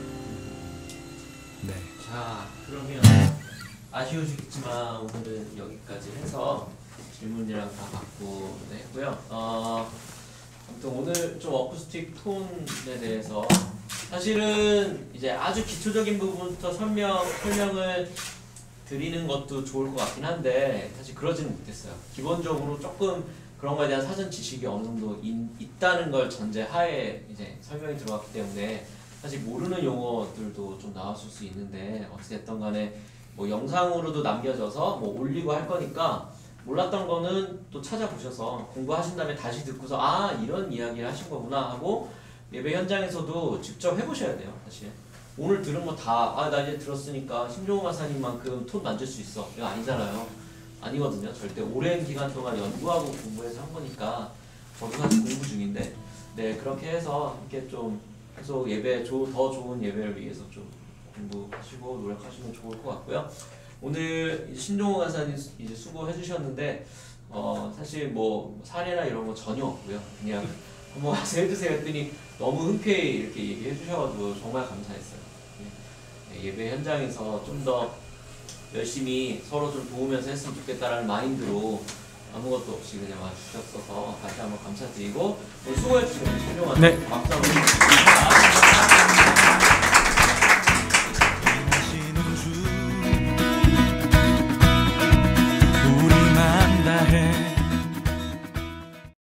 네. 자, 그러면 아쉬우시겠지만 오늘은 여기까지 해서 질문이랑 다 받고 했고요. 아무튼 오늘 좀 어쿠스틱 톤에 대해서 사실은 이제 아주 기초적인 부분부터 설명을 드리는 것도 좋을 것 같긴 한데 사실 그러지는 못했어요. 기본적으로 조금 그런 거에 대한 사전 지식이 어느 정도 있다는 걸 전제하에 이제 설명이 들어갔기 때문에 사실 모르는 용어들도 좀 나왔을 수 있는데, 어찌됐든 간에 뭐 영상으로도 남겨져서 뭐 올리고 할 거니까 몰랐던 거는 또 찾아보셔서 공부하신 다음에 다시 듣고서 아 이런 이야기를 하신 거구나 하고 예배 현장에서도 직접 해보셔야 돼요. 사실 오늘 들은 거 다 아 나 이제 들었으니까 신종호 가사님만큼 톤 만질 수 있어 이거 아니잖아요. 아니거든요. 절대 오랜 기간 동안 연구하고 공부해서 한 거니까. 저도 사실 공부 중인데 네 그렇게 해서 이렇게 좀 계속 예배 더 좋은 예배를 위해서 좀 공부하시고 노력하시면 좋을 것 같고요. 오늘 신종호 간사님 이제 수고해 주셨는데 사실 뭐 사례나 이런 거 전혀 없고요. 그냥 한번 와서 해주세요 했더니 너무 흔쾌히 이렇게 얘기해 주셔가지고 정말 감사했어요. 네, 예배 현장에서 좀 더 열심히 서로 좀 도우면서 했으면 좋겠다라는 마인드로 아무것도 없이 그냥 와주셨어서 다시 한번 감사드리고 수고해 주신 신종호 간사님 박수 한번 드리겠습니다.